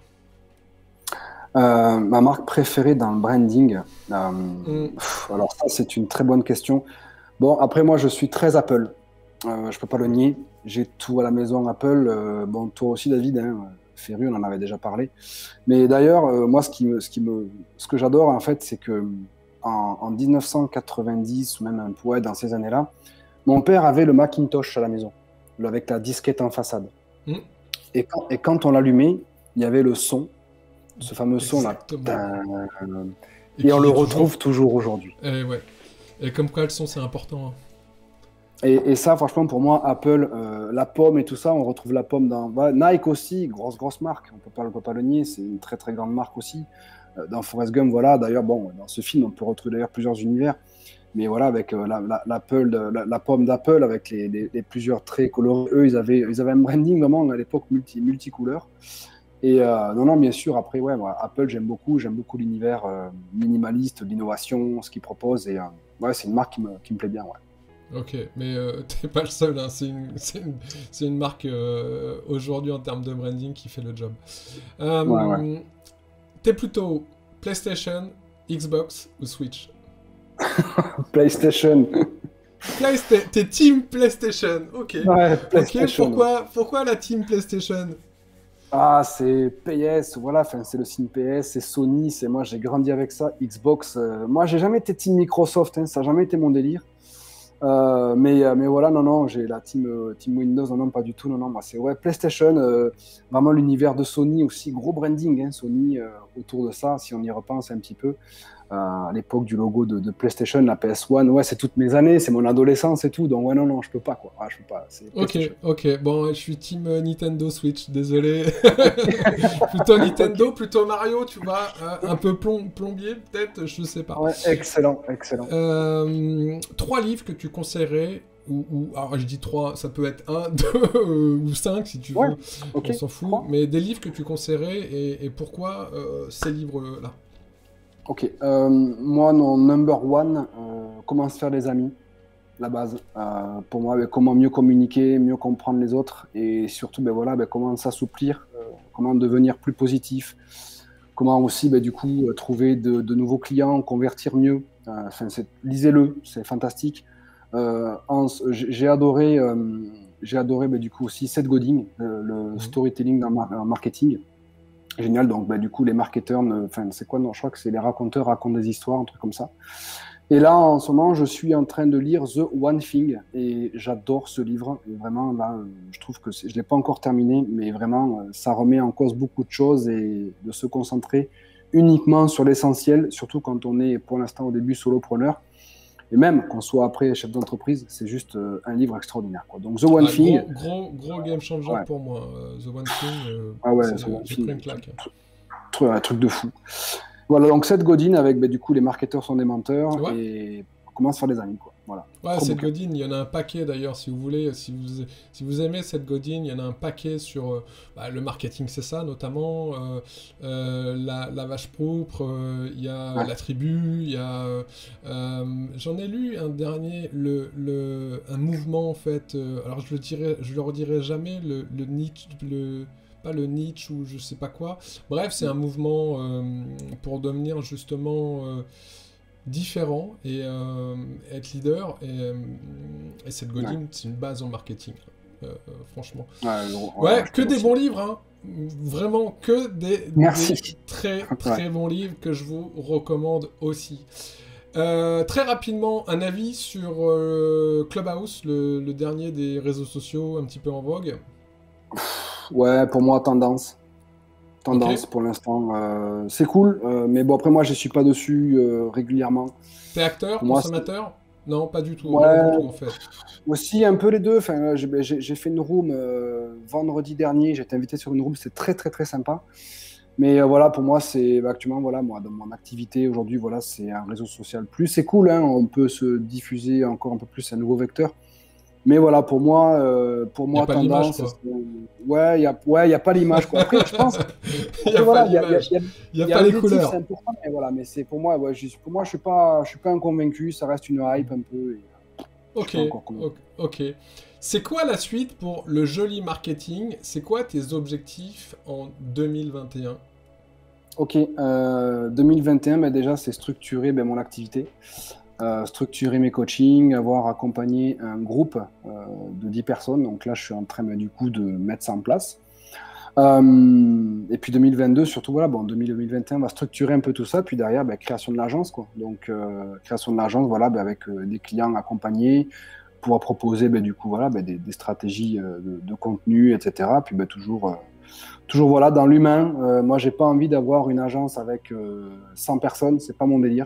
euh, Ma marque préférée dans le branding, euh, mm. pff, alors ça c'est une très bonne question. Bon après moi je suis très Apple. Euh, je peux pas le nier, j'ai tout à la maison Apple, euh, bon toi aussi David, hein, Ferru, on en avait déjà parlé. Mais d'ailleurs, euh, moi ce, qui me, ce, qui me, ce que j'adore en fait, c'est que en, en dix-neuf cent quatre-vingt-dix ou même un peu ouais, dans ces années-là, Mon père avait le Macintosh à la maison, le- avec la disquette en façade. Mm. Et quand, et quand on l'allumait, il y avait le son, ce fameux son là. Exactement. Et, qui on le est toujours- retrouve toujours aujourd'hui. Eh ouais. Et comme quoi le son c'est important. hein. Et, et ça, franchement, pour moi, Apple, euh, la pomme et tout ça, on retrouve la pomme dans voilà, Nike aussi, grosse grosse marque. On peut pas, on peut pas le nier, c'est une très très grande marque aussi. Euh, dans Forrest Gump, voilà. D'ailleurs, bon, dans ce film, on peut retrouver d'ailleurs plusieurs univers. Mais voilà, avec euh, la, la, l'Apple, la, la pomme d'Apple, avec les, les, les plusieurs traits colorés, eux, ils avaient, ils avaient un branding vraiment à l'époque multi, multicouleur. Et euh, non, non, bien sûr, après, ouais, moi, Apple, j'aime beaucoup, j'aime beaucoup l'univers euh, minimaliste, l'innovation, ce qu'ils proposent. Et euh, ouais, c'est une marque qui me, qui me plaît bien, ouais. Ok, mais euh, t'es pas le seul, hein. c'est une, c'est une, c'est une marque euh, aujourd'hui en termes de branding qui fait le job. Euh, Ouais, ouais. T'es plutôt PlayStation, Xbox ou Switch? PlayStation. Playsta- T'es team PlayStation, ok. Ouais, Ok, PlayStation. pourquoi, pourquoi la team PlayStation? Ah, c'est P S, voilà, enfin, c'est le signe P S, c'est Sony, c'est moi, j'ai grandi avec ça. Xbox, euh, moi, j'ai jamais été team Microsoft, hein, ça n'a jamais été mon délire. Euh, mais, euh, mais voilà, non, non, j'ai la team, euh, team Windows, non, non, pas du tout, non, non, moi, c'est ouais, PlayStation, euh, vraiment l'univers de Sony aussi, gros branding, hein, Sony, euh, autour de ça, si on y repense un petit peu. Euh, à l'époque du logo de, de PlayStation, la P S un, ouais, c'est toutes mes années, c'est mon adolescence et tout, donc ouais, non, non, je peux pas, quoi. Ah, je peux pas, c'est Ok, PlayStation. ok, bon, je suis team euh, Nintendo Switch, désolé. Plutôt Nintendo, plutôt Mario, tu vois, euh, un peu plom- plombier peut-être, je sais pas. Ouais, excellent, excellent. Euh, trois livres que tu conseillerais, ou, ou alors je dis trois, ça peut être un, deux euh, ou cinq si tu veux, Ouais, ok, on s'en fout, trois. mais des livres que tu conseillerais et, et pourquoi euh, ces livres-là? Ok, euh, moi, mon number one, euh, comment se faire des amis, la base. Euh, pour moi, ben, comment mieux communiquer, mieux comprendre les autres et surtout, ben, voilà, ben, comment s'assouplir, euh, comment devenir plus positif, comment aussi, ben, du coup, euh, trouver de, de nouveaux clients, convertir mieux. Euh, Enfin, c'est- lisez-le, c'est fantastique. Euh, en- j'ai j'ai adoré, euh, j'ai adoré ben, du coup aussi Seth Godin, le, le Mhm. storytelling dans le mar- en marketing. Génial, donc bah, du coup les marketeurs, ne- enfin c'est quoi, non, je crois que c'est les raconteurs racontent des histoires, un truc comme ça. Et là en ce moment je suis en train de lire The One Thing et j'adore ce livre. Et vraiment là, euh, je trouve que c'est- je l'ai pas encore terminé, mais vraiment euh, ça remet en cause beaucoup de choses et de se concentrer uniquement sur l'essentiel, surtout quand on est pour l'instant au début solopreneur. Et même qu'on soit après chef d'entreprise, c'est juste euh, un livre extraordinaire, quoi. Donc The One Ah, Thing, gros, gros, gros game changer ouais. pour moi, euh, The One Thing, euh, Ah ouais, c'est- The One j'ai Thing, pris une claque. truc, un truc de fou. Voilà, donc Seth Godin avec bah, du coup les marketeurs sont des menteurs Ouais. et commence à faire des amis, quoi. Voilà. Ouais, Trop Seth bouquin. Godin, il y en a un paquet d'ailleurs, si vous voulez, si vous, si vous aimez Seth Godin, il y en a un paquet sur euh, bah, le marketing, c'est ça notamment, euh, euh, la, la vache propre, euh, il y a Ouais. la tribu, il y a... euh, j'en ai lu un dernier, le, le, un mouvement en fait, euh, alors je le dirai, je le redirai jamais, le, le niche, le... pas le niche ou je sais pas quoi, bref, c'est un mouvement euh, pour devenir justement... euh, différent et euh, être leader et, euh, et Seth Godin, Ouais. c'est une base en marketing, euh, euh, franchement. Ouais, gros, Ouais, ouais, je que trouve des aussi. bons livres, hein. Vraiment que des, Merci. des très très bons livres que je vous recommande aussi. Euh, très rapidement, un avis sur euh, Clubhouse, le, le dernier des réseaux sociaux un petit peu en vogue. Ouais, pour moi, tendance. Tendance Ok. pour l'instant. Euh, c'est cool, euh, mais bon, après, moi, je suis pas dessus euh, régulièrement. T'es acteur, Pour moi, consommateur? Non, pas du tout, Ouais. rien du tout en fait. Aussi, un peu les deux. Enfin, là, j'ai j'ai- j'ai fait une room euh, vendredi dernier. J'ai été invité sur une room. C'était très, très, très sympa. Mais euh, voilà, pour moi, c'est bah, actuellement, voilà, moi, dans mon activité aujourd'hui, voilà, c'est un réseau social plus. C'est cool, hein, on peut se diffuser encore un peu plus un nouveau vecteur. Mais voilà, pour moi, euh, pour Y a moi, pas l'image, tendance, quoi. c'est- ouais, il y a, ouais, il y a pas l'image, quoi. Après, je pense, Il n'y après, a voilà, pas il y a, il y a- l'image, il y a- il n'y il y a a pas les l'objectif, couleurs. c'est important, mais voilà, mais c'est pour moi, ouais, je, pour moi, je suis pas, je suis pas un convaincu. Ça reste une hype un peu. Et, Ok, suis pas encore convaincu. ok, ok. C'est quoi la suite pour le joli marketing? C'est quoi tes objectifs en deux mille vingt et un? Ok, euh, deux mille vingt et un, ben déjà, c'est structurer ben, mon activité, euh, structurer mes coachings, avoir accompagné un groupe euh, de dix personnes. Donc là, je suis en train ben, du coup de mettre ça en place. Euh, et puis deux mille vingt-deux, surtout, voilà, bon, deux mille vingt et un, on va structurer un peu tout ça. Puis derrière, ben, création de l'agence, quoi. Donc, euh, création de l'agence, voilà, ben, avec euh, des clients accompagnés, pouvoir proposer ben, du coup, voilà, ben, des, des stratégies euh, de, de contenu, et cetera. Puis ben, toujours, euh, toujours voilà, dans l'humain. Euh, moi, j'ai pas envie d'avoir une agence avec euh, cent personnes, c'est pas mon délire.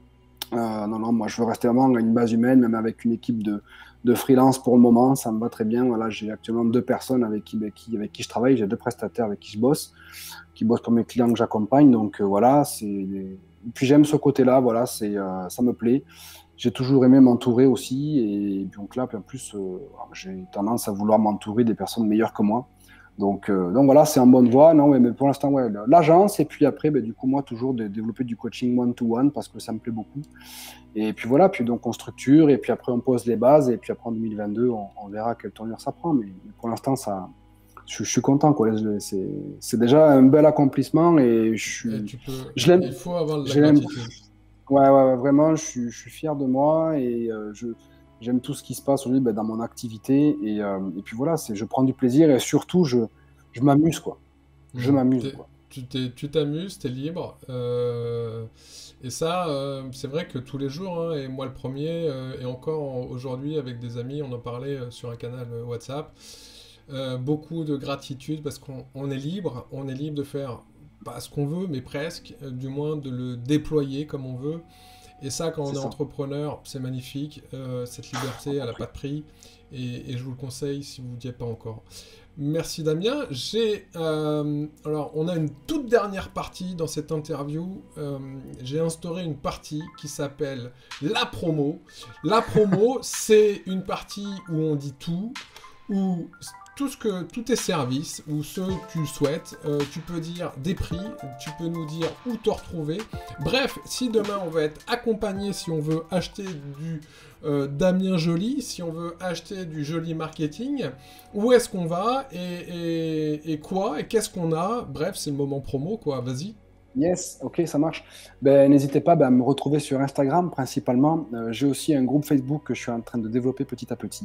Euh, non, non, moi je veux rester vraiment à une base humaine, même avec une équipe de, de freelance pour le moment, ça me va très bien. Voilà, j'ai actuellement deux personnes avec qui, avec qui, avec qui je travaille, j'ai deux prestataires avec qui je bosse, qui bossent pour mes clients que j'accompagne. Donc euh, voilà, c'est. Puis j'aime ce côté-là, voilà, c'est, euh, ça me plaît. J'ai toujours aimé m'entourer aussi, et donc là, puis en plus, euh, j'ai tendance à vouloir m'entourer des personnes meilleures que moi. Donc, euh, donc voilà, c'est en bonne voie. Non, ouais, mais pour l'instant, ouais, l'agence, et puis après, ben, du coup, moi, toujours de développer du coaching one-to-one parce que ça me plaît beaucoup. Et puis voilà, puis donc on structure, et puis après, on pose les bases, et puis après, en deux mille vingt-deux, on, on verra quelle tournure ça prend. Mais, mais pour l'instant, ça, je, je suis content, quoi. C'est, c'est déjà un bel accomplissement, et je suis. Et tu peux... je l'aime. Il faut avoir de la je l'aime. gratitude. Ouais, ouais, ouais, vraiment, je suis, je suis fier de moi, et euh, je. J'aime tout ce qui se passe aujourd'hui ben, dans mon activité, et, euh, et puis voilà, c'est, je prends du plaisir, et surtout, je, je m'amuse, quoi. Je Mmh. m'amuse, T'es- quoi. Tu t'es- tu t'amuses, t'es libre. euh, et ça, euh, c'est vrai que tous les jours, hein, et moi le premier, euh, et encore en- aujourd'hui avec des amis, on en parlait euh, sur un canal euh, WhatsApp, euh, beaucoup de gratitude parce qu'on on est libre, on est libre de faire pas ce qu'on veut, mais presque, euh, du moins de le déployer comme on veut. Et ça, quand on C'est est ça. entrepreneur, c'est magnifique. Euh, cette liberté, elle n'a pas de prix. Et, et je vous le conseille si vous n'y êtes pas encore. Merci Damien. J'ai, euh, alors, on a une toute dernière partie dans cette interview. Euh, j'ai instauré une partie qui s'appelle la promo. La promo, c'est une partie où on dit tout, où tout ce que tous tes services ou ceux que tu souhaites, euh, tu peux dire des prix, tu peux nous dire où te retrouver. Bref, si demain on veut être accompagné, si on veut acheter du euh, Damien Joly, si on veut acheter du Joly Marketing, où est-ce qu'on va et, et, et quoi et qu'est-ce qu'on a? Bref, c'est le moment promo, quoi. Vas-y. Yes, ok, ça marche. Ben, n'hésitez pas ben, à me retrouver sur Instagram principalement. Euh, j'ai aussi un groupe Facebook que je suis en train de développer petit à petit.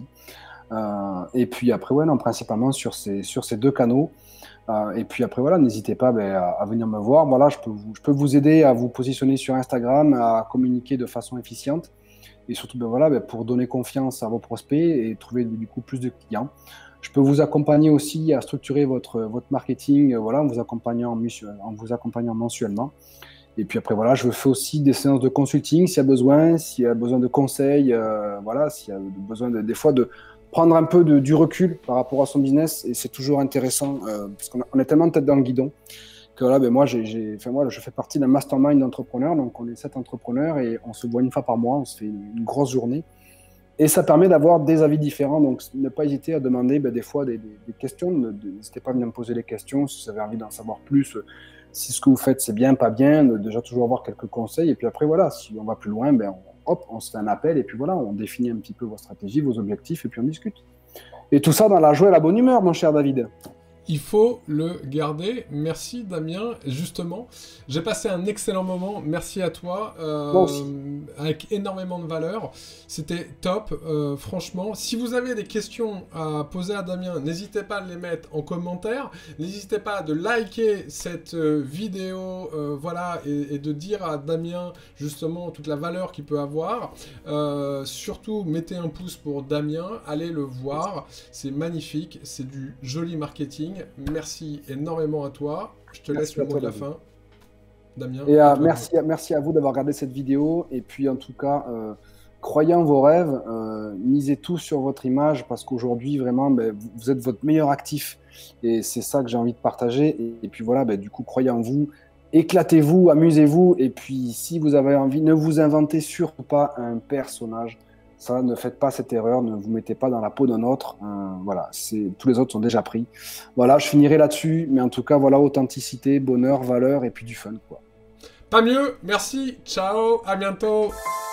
Euh, et puis après, ouais, non, principalement sur ces, sur ces deux canaux. Euh, et puis après, voilà, n'hésitez pas ben, à, à venir me voir. Voilà, je peux, vous, je peux vous aider à vous positionner sur Instagram, à communiquer de façon efficiente. Et surtout, ben, voilà, ben, pour donner confiance à vos prospects et trouver du coup plus de clients. Je peux vous accompagner aussi à structurer votre, votre marketing, euh, voilà, en vous accompagnant, en vous accompagnant mensuellement. Et puis après, voilà, je fais aussi des séances de consulting s'il y a besoin, s'il y a besoin de conseils, euh, voilà, s'il y a besoin de, des fois de prendre un peu de, du recul par rapport à son business. Et c'est toujours intéressant euh, parce qu'on a, on est tellement tête dans le guidon que voilà, ben moi, j'ai, j'ai, enfin, moi, je fais partie d'un mastermind d'entrepreneurs. Donc, on est sept entrepreneurs et on se voit une fois par mois, on se fait une, une grosse journée. Et ça permet d'avoir des avis différents. Donc, ne pas hésiter à demander ben, des fois des, des, des questions. Ne, de, n'hésitez pas à venir me poser les questions si vous avez envie d'en savoir plus. Si ce que vous faites, c'est bien, pas bien. De, déjà toujours avoir quelques conseils. Et puis après, voilà, si on va plus loin, ben, on, hop, on se fait un appel. Et puis voilà, on définit un petit peu vos stratégies, vos objectifs. Et puis on discute. Et tout ça dans la joie et la bonne humeur, mon cher David. Il faut le garder. Merci Damien. Justement, j'ai passé un excellent moment. Merci à toi. Euh, Moi aussi. Avec énormément de valeur. C'était top. Euh, franchement, si vous avez des questions à poser à Damien, n'hésitez pas à les mettre en commentaire. N'hésitez pas de liker cette euh, vidéo. Euh, voilà, et, et de dire à Damien justement toute la valeur qu'il peut avoir. Euh, surtout, mettez un pouce pour Damien. Allez le voir. C'est magnifique. C'est du joli marketing. Merci énormément à toi. Je te Merci laisse le à mot toi, de la David. fin. Damien. Et à euh, toi. merci, à- merci à vous d'avoir regardé cette vidéo. Et puis, en tout cas, euh, croyez en vos rêves. Euh, misez tout sur votre image parce qu'aujourd'hui, vraiment, ben, vous, vous êtes votre meilleur actif. Et c'est ça que j'ai envie de partager. Et, et puis voilà, ben, du coup, croyez en vous. Éclatez-vous, amusez-vous. Et puis, si vous avez envie, ne vous inventez surtout pas un personnage. Ça, ne faites pas cette erreur. Ne vous mettez pas dans la peau d'un autre. Euh, voilà, c'est, tous les autres sont déjà pris. Voilà, je finirai là-dessus. Mais en tout cas, voilà, authenticité, bonheur, valeur et puis du fun, quoi. Pas mieux. Merci. Ciao. À bientôt.